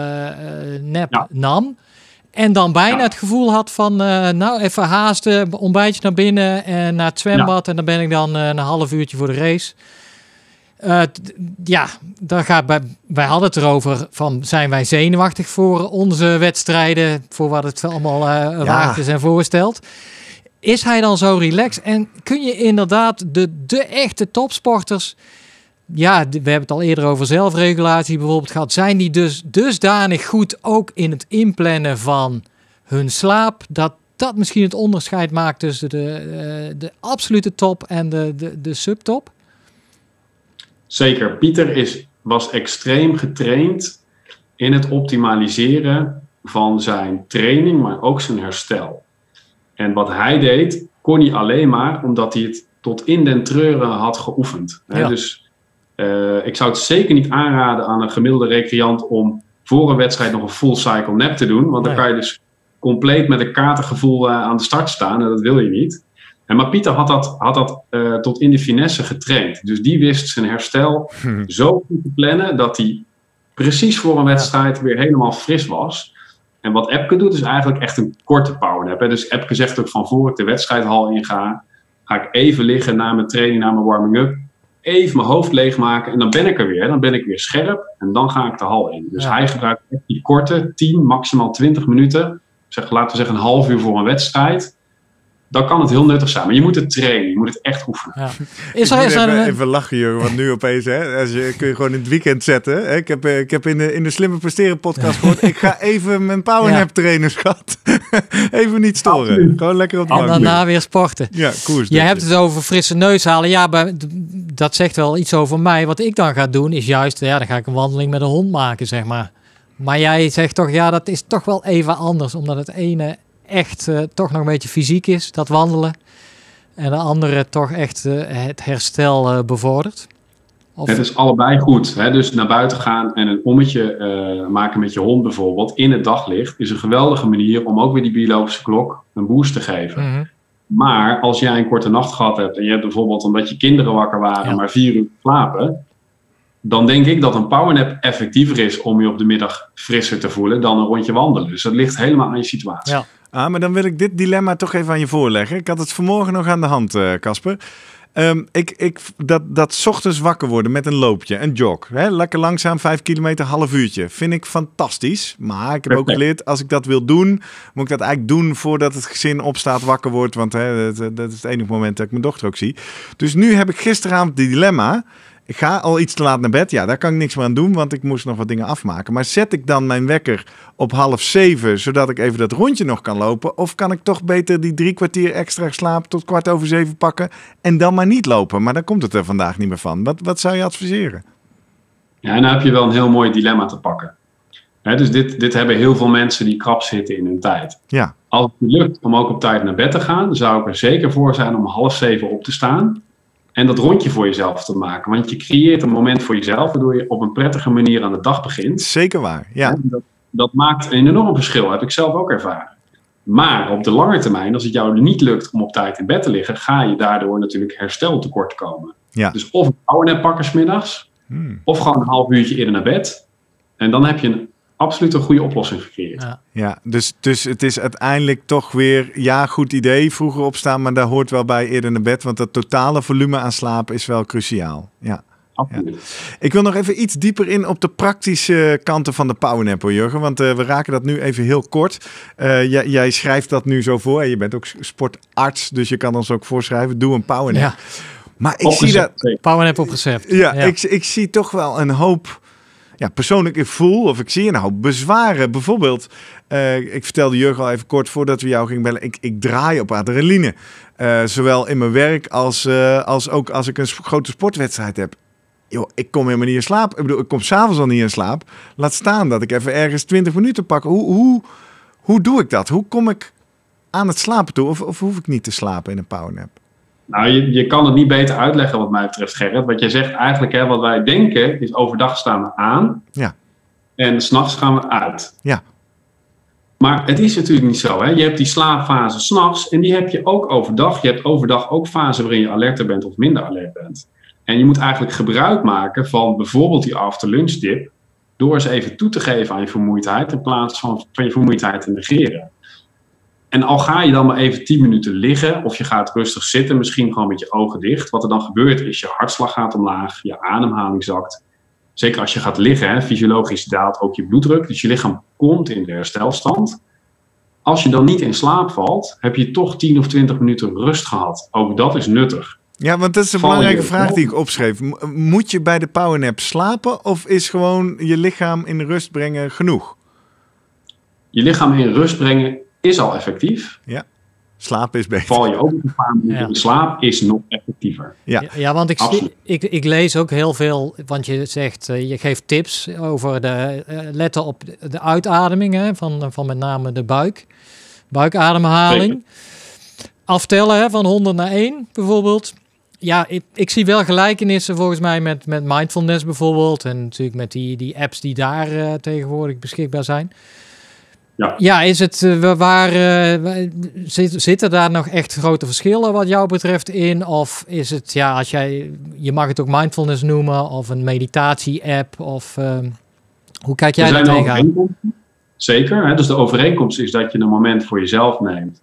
nap ja. nam. En dan bijna ja. het gevoel had van, uh, nou even haasten, ontbijtje naar binnen en naar het zwembad. Ja. En dan ben ik dan uh, een half uurtje voor de race. Uh, t- ja, daar gaat bij, wij hadden het erover van, zijn wij zenuwachtig voor onze wedstrijden, voor wat het allemaal uh, ja. waard is en voorstelt. Is hij dan zo relaxed? En kun je inderdaad de, de echte topsporters, ja, we hebben het al eerder over zelfregulatie bijvoorbeeld gehad, zijn die dus dusdanig goed ook in het inplannen van hun slaap, dat dat misschien het onderscheid maakt tussen de, uh, de absolute top en de, de, de subtop? Zeker. Pieter is, was extreem getraind in het optimaliseren van zijn training, maar ook zijn herstel. En wat hij deed, kon hij alleen maar omdat hij het tot in den treuren had geoefend. Ja. Dus uh, ik zou het zeker niet aanraden aan een gemiddelde recreant om voor een wedstrijd nog een full cycle nap te doen. Want nee. dan kan je dus compleet met een katergevoel uh, aan de start staan en dat wil je niet. En maar Pieter had dat, had dat uh, tot in de finesse getraind. Dus die wist zijn herstel hmm. zo goed te plannen dat hij precies voor een wedstrijd ja. weer helemaal fris was. En wat Epke doet is eigenlijk echt een korte powernap. Hè. Dus Epke zegt ook van voor ik de wedstrijdhal inga, ga ik even liggen na mijn training, na mijn warming-up. even mijn hoofd leegmaken en dan ben ik er weer. Dan ben ik weer scherp en dan ga ik de hal in. Dus ja. hij gebruikt die korte tien, maximaal twintig minuten. Zeg, laten we zeggen een half uur voor een wedstrijd. Dan kan het heel nuttig zijn. Maar je moet het trainen. Je moet het echt oefenen. Ja. Is er, is er even, een... even lachen, Jurgen. Want nu opeens, hè, als je, kun je gewoon in het weekend zetten. Hè? Ik heb, ik heb in de, in de Slimmer Presteren podcast gehoord. Ik ga even mijn powernap ja. trainen, schat. Even niet storen. Absoluut. Gewoon lekker op de bank. En daarna weer sporten. Ja, koers. Je hebt het over frisse neus halen. Ja, bij, dat zegt wel iets over mij. Wat ik dan ga doen is juist... Ja, dan ga ik een wandeling met een hond maken, zeg maar. Maar jij zegt toch... Ja, dat is toch wel even anders. Omdat het ene... echt uh, toch nog een beetje fysiek is, dat wandelen. En de andere toch echt uh, het herstel uh, bevordert. Of... Het is allebei goed. Hè? Dus naar buiten gaan en een ommetje uh, maken met je hond bijvoorbeeld in het daglicht is een geweldige manier om ook weer die biologische klok een boost te geven. Mm-hmm. Maar als jij een korte nacht gehad hebt en je hebt bijvoorbeeld omdat je kinderen wakker waren ja. maar vier uur slapen, dan denk ik dat een powernap effectiever is om je op de middag frisser te voelen dan een rondje wandelen. Dus dat ligt helemaal aan je situatie. Ja. Ah, maar dan wil ik dit dilemma toch even aan je voorleggen. Ik had het vanmorgen nog aan de hand, Casper. Uh, um, ik, ik, dat, dat 's ochtends wakker worden met een loopje, een jog. Hè? Lekker langzaam, vijf kilometer, half uurtje. Vind ik fantastisch. Maar ik heb ook geleerd, als ik dat wil doen, moet ik dat eigenlijk doen voordat het gezin opstaat, wakker wordt. Want hè, dat, dat is het enige moment dat ik mijn dochter ook zie. Dus nu heb ik gisteravond die dilemma. Ik ga al iets te laat naar bed. Ja, daar kan ik niks meer aan doen, want ik moest nog wat dingen afmaken. Maar zet ik dan mijn wekker op half zeven, zodat ik even dat rondje nog kan lopen? Of kan ik toch beter die drie kwartier extra slaap tot kwart over zeven pakken en dan maar niet lopen? Maar dan komt het er vandaag niet meer van. Wat, wat zou je adviseren? Ja, en dan heb je wel een heel mooi dilemma te pakken. He, dus dit, dit hebben heel veel mensen die krap zitten in hun tijd. Ja. Als het lukt om ook op tijd naar bed te gaan, zou ik er zeker voor zijn om half zeven op te staan. En dat rondje voor jezelf te maken. Want je creëert een moment voor jezelf, waardoor je op een prettige manier aan de dag begint. Zeker waar, ja. Dat, dat maakt een enorm verschil, heb ik zelf ook ervaren. Maar op de lange termijn, als het jou niet lukt om op tijd in bed te liggen, ga je daardoor natuurlijk herstel tekort komen. Ja. Dus of een powernap pakken 's middags, hmm. of gewoon een half uurtje eerder naar bed. En dan heb je een absoluut een goede oplossing gecreëerd. Ja, ja dus, dus het is uiteindelijk toch weer, ja, goed idee, vroeger opstaan, maar daar hoort wel bij eerder naar bed, want dat totale volume aan slaap is wel cruciaal. Ja. Ja. Ik wil nog even iets dieper in op de praktische kanten van de powernap, hoor, Jurgen. Want uh, we raken dat nu even heel kort. Uh, jij, jij schrijft dat nu zo voor. Je bent ook sportarts, dus je kan ons ook voorschrijven. Doe een powernap. Ja. Maar ik zie dat... Powernap op recept. Ja, ja. Ik, ik zie toch wel een hoop... Ja, persoonlijk ik voel of ik zie een hoop bezwaren. Bijvoorbeeld, uh, ik vertelde Jurgen al even kort voordat we jou gingen bellen. Ik, ik draai op adrenaline. Uh, zowel in mijn werk als, uh, als ook als ik een sp- grote sportwedstrijd heb. Yo, ik kom helemaal niet in slaap. Ik bedoel, ik kom s'avonds al niet in slaap. Laat staan dat ik even ergens twintig minuten pak. Hoe, hoe, hoe doe ik dat? Hoe kom ik aan het slapen toe? Of, of hoef ik niet te slapen in een powernap? Nou, je, je kan het niet beter uitleggen wat mij betreft, Gerrit. Wat jij zegt eigenlijk, hè, wat wij denken, is overdag staan we aan. Ja. En 's nachts gaan we uit. Ja. Maar het is natuurlijk niet zo. Hè? Je hebt die slaapfase 's nachts en die heb je ook overdag. Je hebt overdag ook fasen waarin je alerter bent of minder alert bent. En je moet eigenlijk gebruik maken van bijvoorbeeld die after-lunch dip, door eens even toe te geven aan je vermoeidheid in plaats van, van je vermoeidheid te negeren. En al ga je dan maar even tien minuten liggen of je gaat rustig zitten, misschien gewoon met je ogen dicht. Wat er dan gebeurt is je hartslag gaat omlaag, je ademhaling zakt. Zeker als je gaat liggen, hè, fysiologisch daalt ook je bloeddruk. Dus je lichaam komt in de herstelstand. Als je dan niet in slaap valt, heb je toch tien of twintig minuten rust gehad. Ook dat is nuttig. Ja, want dat is een belangrijke vraag die ik opschreef. Moet je bij de powernap slapen of is gewoon je lichaam in rust brengen genoeg? Je lichaam in rust brengen is al effectief. Ja, slapen is beter. Val je ook een paar minuten ja. in slaap, is nog effectiever. Ja, ja want ik, ik, ik lees ook heel veel, want je zegt, je geeft tips over de, uh, letten op de uitademing, hè, van, van met name de buik. Buikademhaling. Zeker. Aftellen, hè, van honderd naar één bijvoorbeeld. Ja, ik, ik zie wel gelijkenissen volgens mij met, met mindfulness bijvoorbeeld. En natuurlijk met die, die apps die daar uh, tegenwoordig beschikbaar zijn. Ja, ja is het uh, waar uh, zit, zitten daar nog echt grote verschillen wat jou betreft in? Of is het, ja, als jij, je mag het ook mindfulness noemen of een meditatie-app of uh, hoe kijk jij daar tegenaan? Zeker, hè? Dus de overeenkomst is dat je een moment voor jezelf neemt.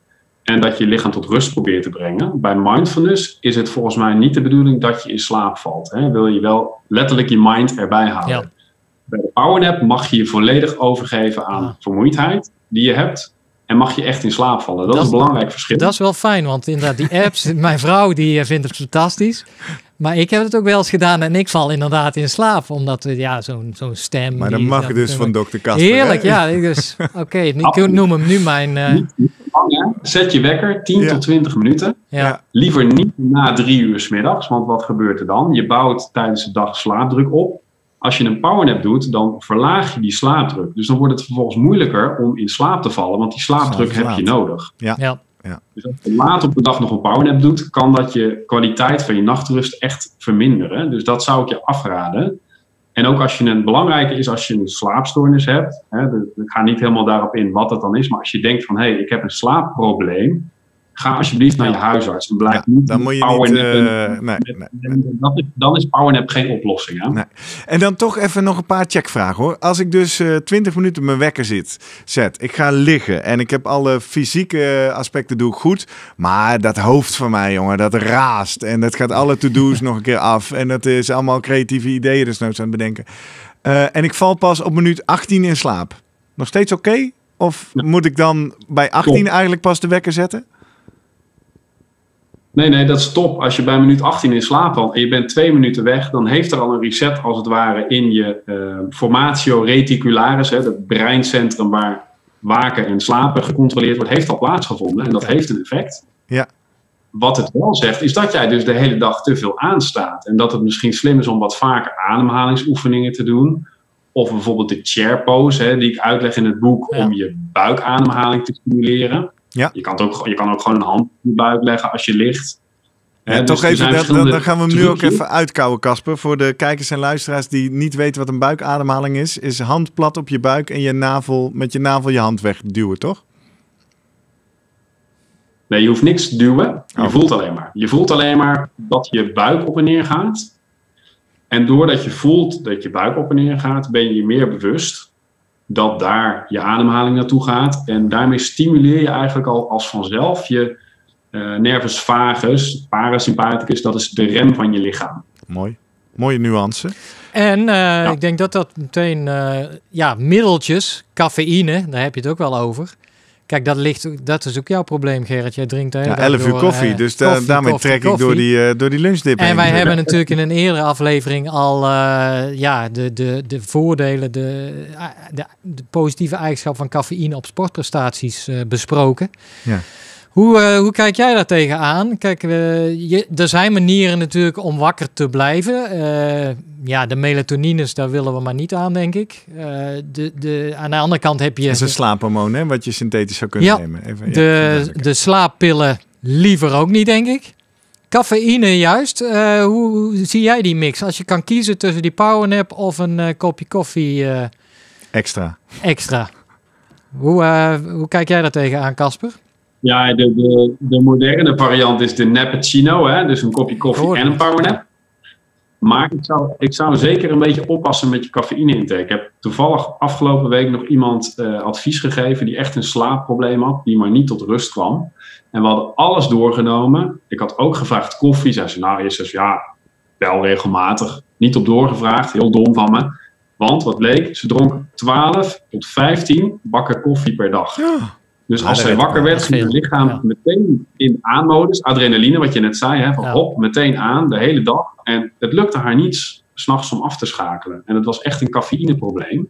En dat je je lichaam tot rust probeert te brengen. Bij mindfulness is het volgens mij niet de bedoeling dat je in slaap valt. Hè. Wil je wel letterlijk je mind erbij houden. Ja. Bij de powernap mag je je volledig overgeven aan ah. vermoeidheid die je hebt. En mag je echt in slaap vallen. Dat, dat is een belangrijk verschil. Dat is wel fijn, want inderdaad die apps, mijn vrouw die vindt het fantastisch. Maar ik heb het ook wel eens gedaan en ik val inderdaad in slaap. Omdat ja, zo'n zo'n stem... Maar dan mag het dus van dokter Kasper. Heerlijk, hè? Ja. Dus, Oké, okay, ik noem hem nu mijn... Uh... Niet, niet lang, Zet je wekker, tien ja. tot twintig minuten. Ja. Liever niet na drie uur 's middags. Want wat gebeurt er dan? Je bouwt tijdens de dag slaapdruk op. Als je een powernap doet, dan verlaag je die slaapdruk. Dus dan wordt het vervolgens moeilijker om in slaap te vallen. Want die slaapdruk heb je nodig. Ja. Ja. Ja. Dus als je laat op de dag nog een powernap doet, kan dat je kwaliteit van je nachtrust echt verminderen. Dus dat zou ik je afraden. En ook als je een belangrijke is als je een slaapstoornis hebt. Hè, ik ga niet helemaal daarop in wat het dan is. Maar als je denkt van, hé, hey, ik heb een slaapprobleem. Ga alsjeblieft naar je huisarts. En blijf ja, niet dan moet je niet... Uh, nee, nee, nee. Dat is, dan is powernap geen oplossing. Hè? Nee. En dan toch even nog een paar checkvragen hoor. Als ik dus uh, twintig minuten mijn wekker zit, zet. Ik ga liggen en ik heb alle fysieke aspecten doe ik goed. Maar dat hoofd van mij, jongen, dat raast. En dat gaat alle to-do's nog een keer af. En dat is allemaal creatieve ideeën dus nooit aan het bedenken. Uh, en ik val pas op minuut achttien in slaap. Nog steeds oké? Okay? Of ja. moet ik dan bij achttien Top. eigenlijk pas de wekker zetten? Nee, nee, dat is top. Als je bij minuut achttien in slaap valt en je bent twee minuten weg, dan heeft er al een reset als het ware in je uh, formatio reticularis, hè, dat breincentrum waar waken en slapen gecontroleerd wordt, heeft al plaatsgevonden. En dat heeft een effect. Ja. Wat het wel zegt, is dat jij dus de hele dag te veel aanstaat. En dat het misschien slim is om wat vaker ademhalingsoefeningen te doen. Of bijvoorbeeld de chair pose, hè, die ik uitleg in het boek, ja. om je buikademhaling te stimuleren. Ja. Je, kan het ook, je kan ook gewoon een hand op je buik leggen als je ligt. Ja, dus toch even, dat, dan, dan gaan we hem nu ook even uitkouwen, Kasper. Voor de kijkers en luisteraars die niet weten wat een buikademhaling is. Is hand plat op je buik en je navel, met je navel je hand wegduwen, toch? Nee, je hoeft niks te duwen. Je oh. voelt alleen maar. Je voelt alleen maar dat je buik op en neer gaat. En doordat je voelt dat je buik op en neer gaat, ben je je meer bewust dat daar je ademhaling naartoe gaat. En daarmee stimuleer je eigenlijk al als vanzelf je uh, nervus vagus, parasympathicus, dat is de rem van je lichaam. Mooi. Mooie nuance. En uh, ja. ik denk dat dat meteen, uh, ja, middeltjes, cafeïne, daar heb je het ook wel over. Kijk, dat, ligt, dat is ook jouw probleem, Gerrit. Jij drinkt de hele ja, elf uur door, koffie, uh, dus da- koffie, daarmee koffie, trek koffie. ik door die, uh, door die lunchdip. En wij hebben natuurlijk in een eerdere aflevering al uh, ja, de, de, de voordelen, de, de, de positieve eigenschap van cafeïne op sportprestaties uh, besproken. Ja. Hoe, uh, hoe kijk jij daar tegenaan? Kijk, uh, je, er zijn manieren natuurlijk om wakker te blijven. Uh, ja, de melatonines, daar willen we maar niet aan, denk ik. Uh, de, de, aan de andere kant heb je... Dat is een slaaphormoon, hè, wat je synthetisch zou kunnen ja, nemen. Even, de, ja, de slaappillen liever ook niet, denk ik. Cafeïne juist. Uh, hoe, hoe zie jij die mix? Als je kan kiezen tussen die powernap of een uh, kopje koffie... Uh, extra. Extra. Hoe, uh, hoe kijk jij daar tegenaan, Kasper? Ja, de, de, de moderne variant is de Nappuccino, hè? Dus een kopje koffie oh, en een powernap. Maar ik zou, ik zou zeker een beetje oppassen met je cafeïne-intake. Ik heb toevallig afgelopen week nog iemand uh, advies gegeven die echt een slaapprobleem had, die maar niet tot rust kwam. En we hadden alles doorgenomen. Ik had ook gevraagd koffie. Zei ze, nou, eerst eens, ja, wel regelmatig. Niet op doorgevraagd, heel dom van me. Want, wat bleek, ze dronk twaalf tot vijftien bakken koffie per dag. Ja. Dus als zij wakker werd, ging het lichaam ja. meteen in aanmodus. Adrenaline, wat je net zei, hè, van ja. hop, meteen aan, de hele dag. En het lukte haar niet 's nachts om af te schakelen. En het was echt een cafeïneprobleem.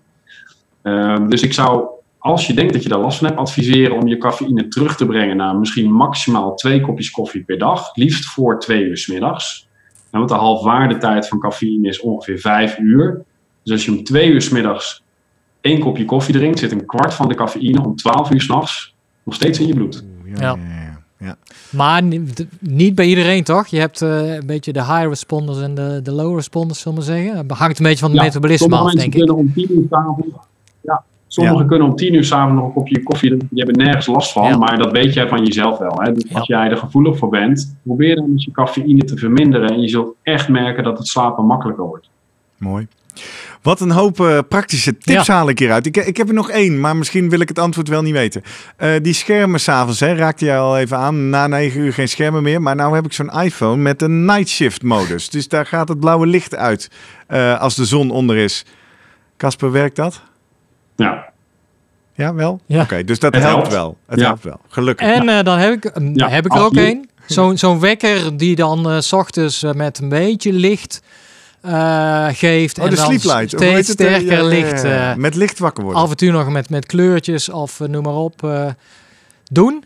Um, dus ik zou, als je denkt dat je daar last van hebt, adviseren om je cafeïne terug te brengen naar misschien maximaal twee kopjes koffie per dag. Liefst voor twee uur 's middags. En want de halfwaardetijd van cafeïne is ongeveer vijf uur. Dus als je om twee uur 's middags één kopje koffie drinkt, zit een kwart van de cafeïne om twaalf uur 's nachts nog steeds in je bloed. Ja, ja. Ja, ja. Maar niet bij iedereen, toch? Je hebt uh, een beetje de high responders en de, de low responders, zullen we zeggen. Het hangt een beetje van het ja, metabolisme af, denk ik. Om tien uur s'avonds, ja, sommigen ja. kunnen om tien uur s'avonds nog een kopje koffie drinken. Die hebben nergens last van, ja. maar dat weet jij van jezelf wel. Hè? Dus ja. als jij er gevoelig voor bent, probeer dan eens je cafeïne te verminderen. En je zult echt merken dat het slapen makkelijker wordt. Mooi. Wat een hoop uh, praktische tips Ja. haal ik hieruit. Ik, ik heb er nog één, maar misschien wil ik het antwoord wel niet weten. Uh, die schermen s'avonds, raakte jij al even aan. Na negen uur geen schermen meer. Maar nou heb ik zo'n iPhone met een night shift modus. Dus daar gaat het blauwe licht uit uh, als de zon onder is. Casper, werkt dat? Ja. Ja, wel? Ja. Oké, okay, dus dat het helpt, helpt wel. Het ja. helpt wel, gelukkig. En uh, dan heb ik, um, ja, heb ik er absoluut. ook één. Zo'n zo'n wekker die dan uh, 's ochtends uh, met een beetje licht uh, geeft. Oh, en de dan sleeplight. steeds sterker uh, ja, licht. Uh, ja, ja. Met licht wakker worden. Af en toe nog met, met kleurtjes of uh, noem maar op. Uh, doen.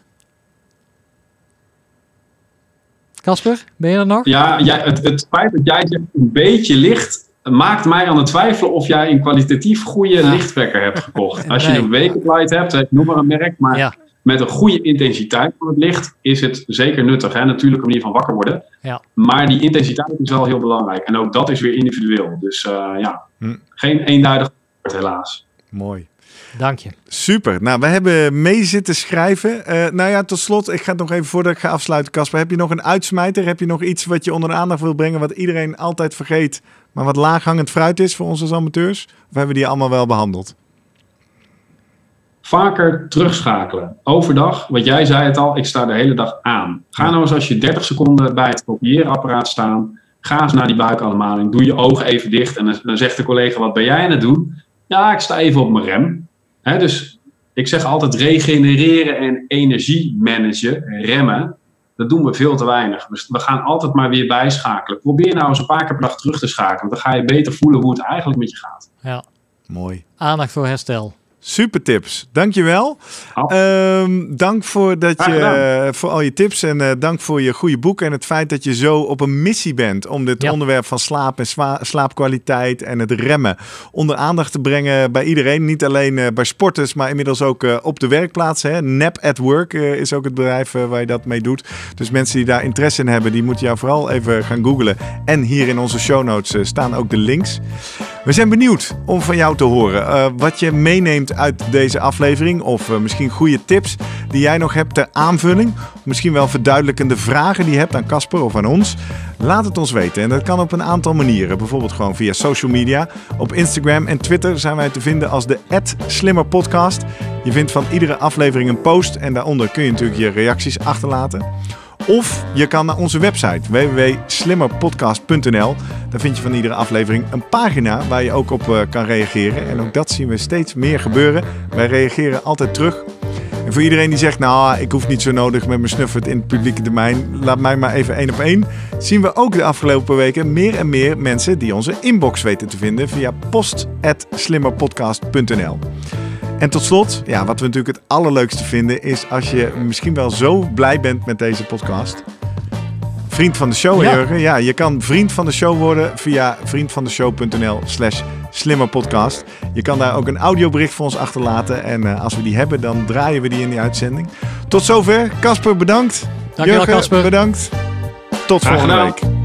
Casper, ben je er nog? Ja, jij, het, het feit dat jij zegt een beetje licht maakt mij aan het twijfelen of jij een kwalitatief goede ja. lichtwekker hebt gekocht. Als nee. je een Wake Up Light hebt, noem maar een merk, maar ja. met een goede intensiteit van het licht is het zeker nuttig. Hè? Natuurlijk een manier van wakker worden. Ja. Maar die intensiteit is wel heel belangrijk. En ook dat is weer individueel. Dus uh, ja, hm. geen eenduidig antwoord helaas. Mooi. Dank je. Super. Nou, we hebben mee zitten schrijven. Uh, nou ja, tot slot, ik ga het nog even voordat ik ga afsluiten, Casper. Heb je nog een uitsmijter? Heb je nog iets wat je onder de aandacht wil brengen, wat iedereen altijd vergeet, maar wat laaghangend fruit is voor ons als amateurs? Of hebben we die allemaal wel behandeld? Vaker terugschakelen. Overdag, wat jij zei het al, ik sta de hele dag aan. Ga nou eens als je dertig seconden bij het kopieerapparaat staan. Ga eens naar die buikademhaling. Doe je ogen even dicht en dan zegt de collega, wat ben jij aan het doen? Ja, ik sta even op mijn rem. He, dus ik zeg altijd regenereren en energie managen, remmen. Dat doen we veel te weinig. Dus we gaan altijd maar weer bijschakelen. Probeer nou eens een paar keer per dag terug te schakelen. Want dan ga je beter voelen hoe het eigenlijk met je gaat. Ja. Mooi. Aandacht voor herstel. Super tips. Dankjewel. Oh. Um, dank voor, dat je, uh, voor al je tips en uh, dank voor je goede boek en het feit dat je zo op een missie bent om dit ja. onderwerp van slaap en sla- slaapkwaliteit en het remmen onder aandacht te brengen bij iedereen. Niet alleen uh, bij sporters, maar inmiddels ook uh, op de werkplaats. Hè. Nap at Work uh, is ook het bedrijf uh, waar je dat mee doet. Dus mensen die daar interesse in hebben, die moeten jou vooral even gaan googlen. En hier in onze show notes uh, staan ook de links. We zijn benieuwd om van jou te horen uh, wat je meeneemt uit deze aflevering. Of uh, misschien goede tips die jij nog hebt ter aanvulling. Misschien wel verduidelijkende vragen die je hebt aan Casper of aan ons. Laat het ons weten. En dat kan op een aantal manieren. Bijvoorbeeld gewoon via social media. Op Instagram en Twitter zijn wij te vinden als de at slimmer podcast. Je vindt van iedere aflevering een post. En daaronder kun je natuurlijk je reacties achterlaten. Of je kan naar onze website w w w punt slimmerpodcast punt n l. Daar vind je van iedere aflevering een pagina waar je ook op uh, kan reageren. En ook dat zien we steeds meer gebeuren. Wij reageren altijd terug. En voor iedereen die zegt, nou, ik hoef niet zo nodig met mijn snuffert in het publieke domein. Laat mij maar even één op één. Zien we ook de afgelopen weken meer en meer mensen die onze inbox weten te vinden via post at slimmerpodcast punt n l. En tot slot, ja, wat we natuurlijk het allerleukste vinden is als je misschien wel zo blij bent met deze podcast. Vriend van de show, ja. Jurgen. Ja, je kan vriend van de show worden via vriendvandeshow punt n l slash slimmerpodcast. Je kan daar ook een audiobericht voor ons achterlaten. En uh, als we die hebben, dan draaien we die in die uitzending. Tot zover. Casper, bedankt. Dankjewel, Casper. Bedankt. Tot volgende week.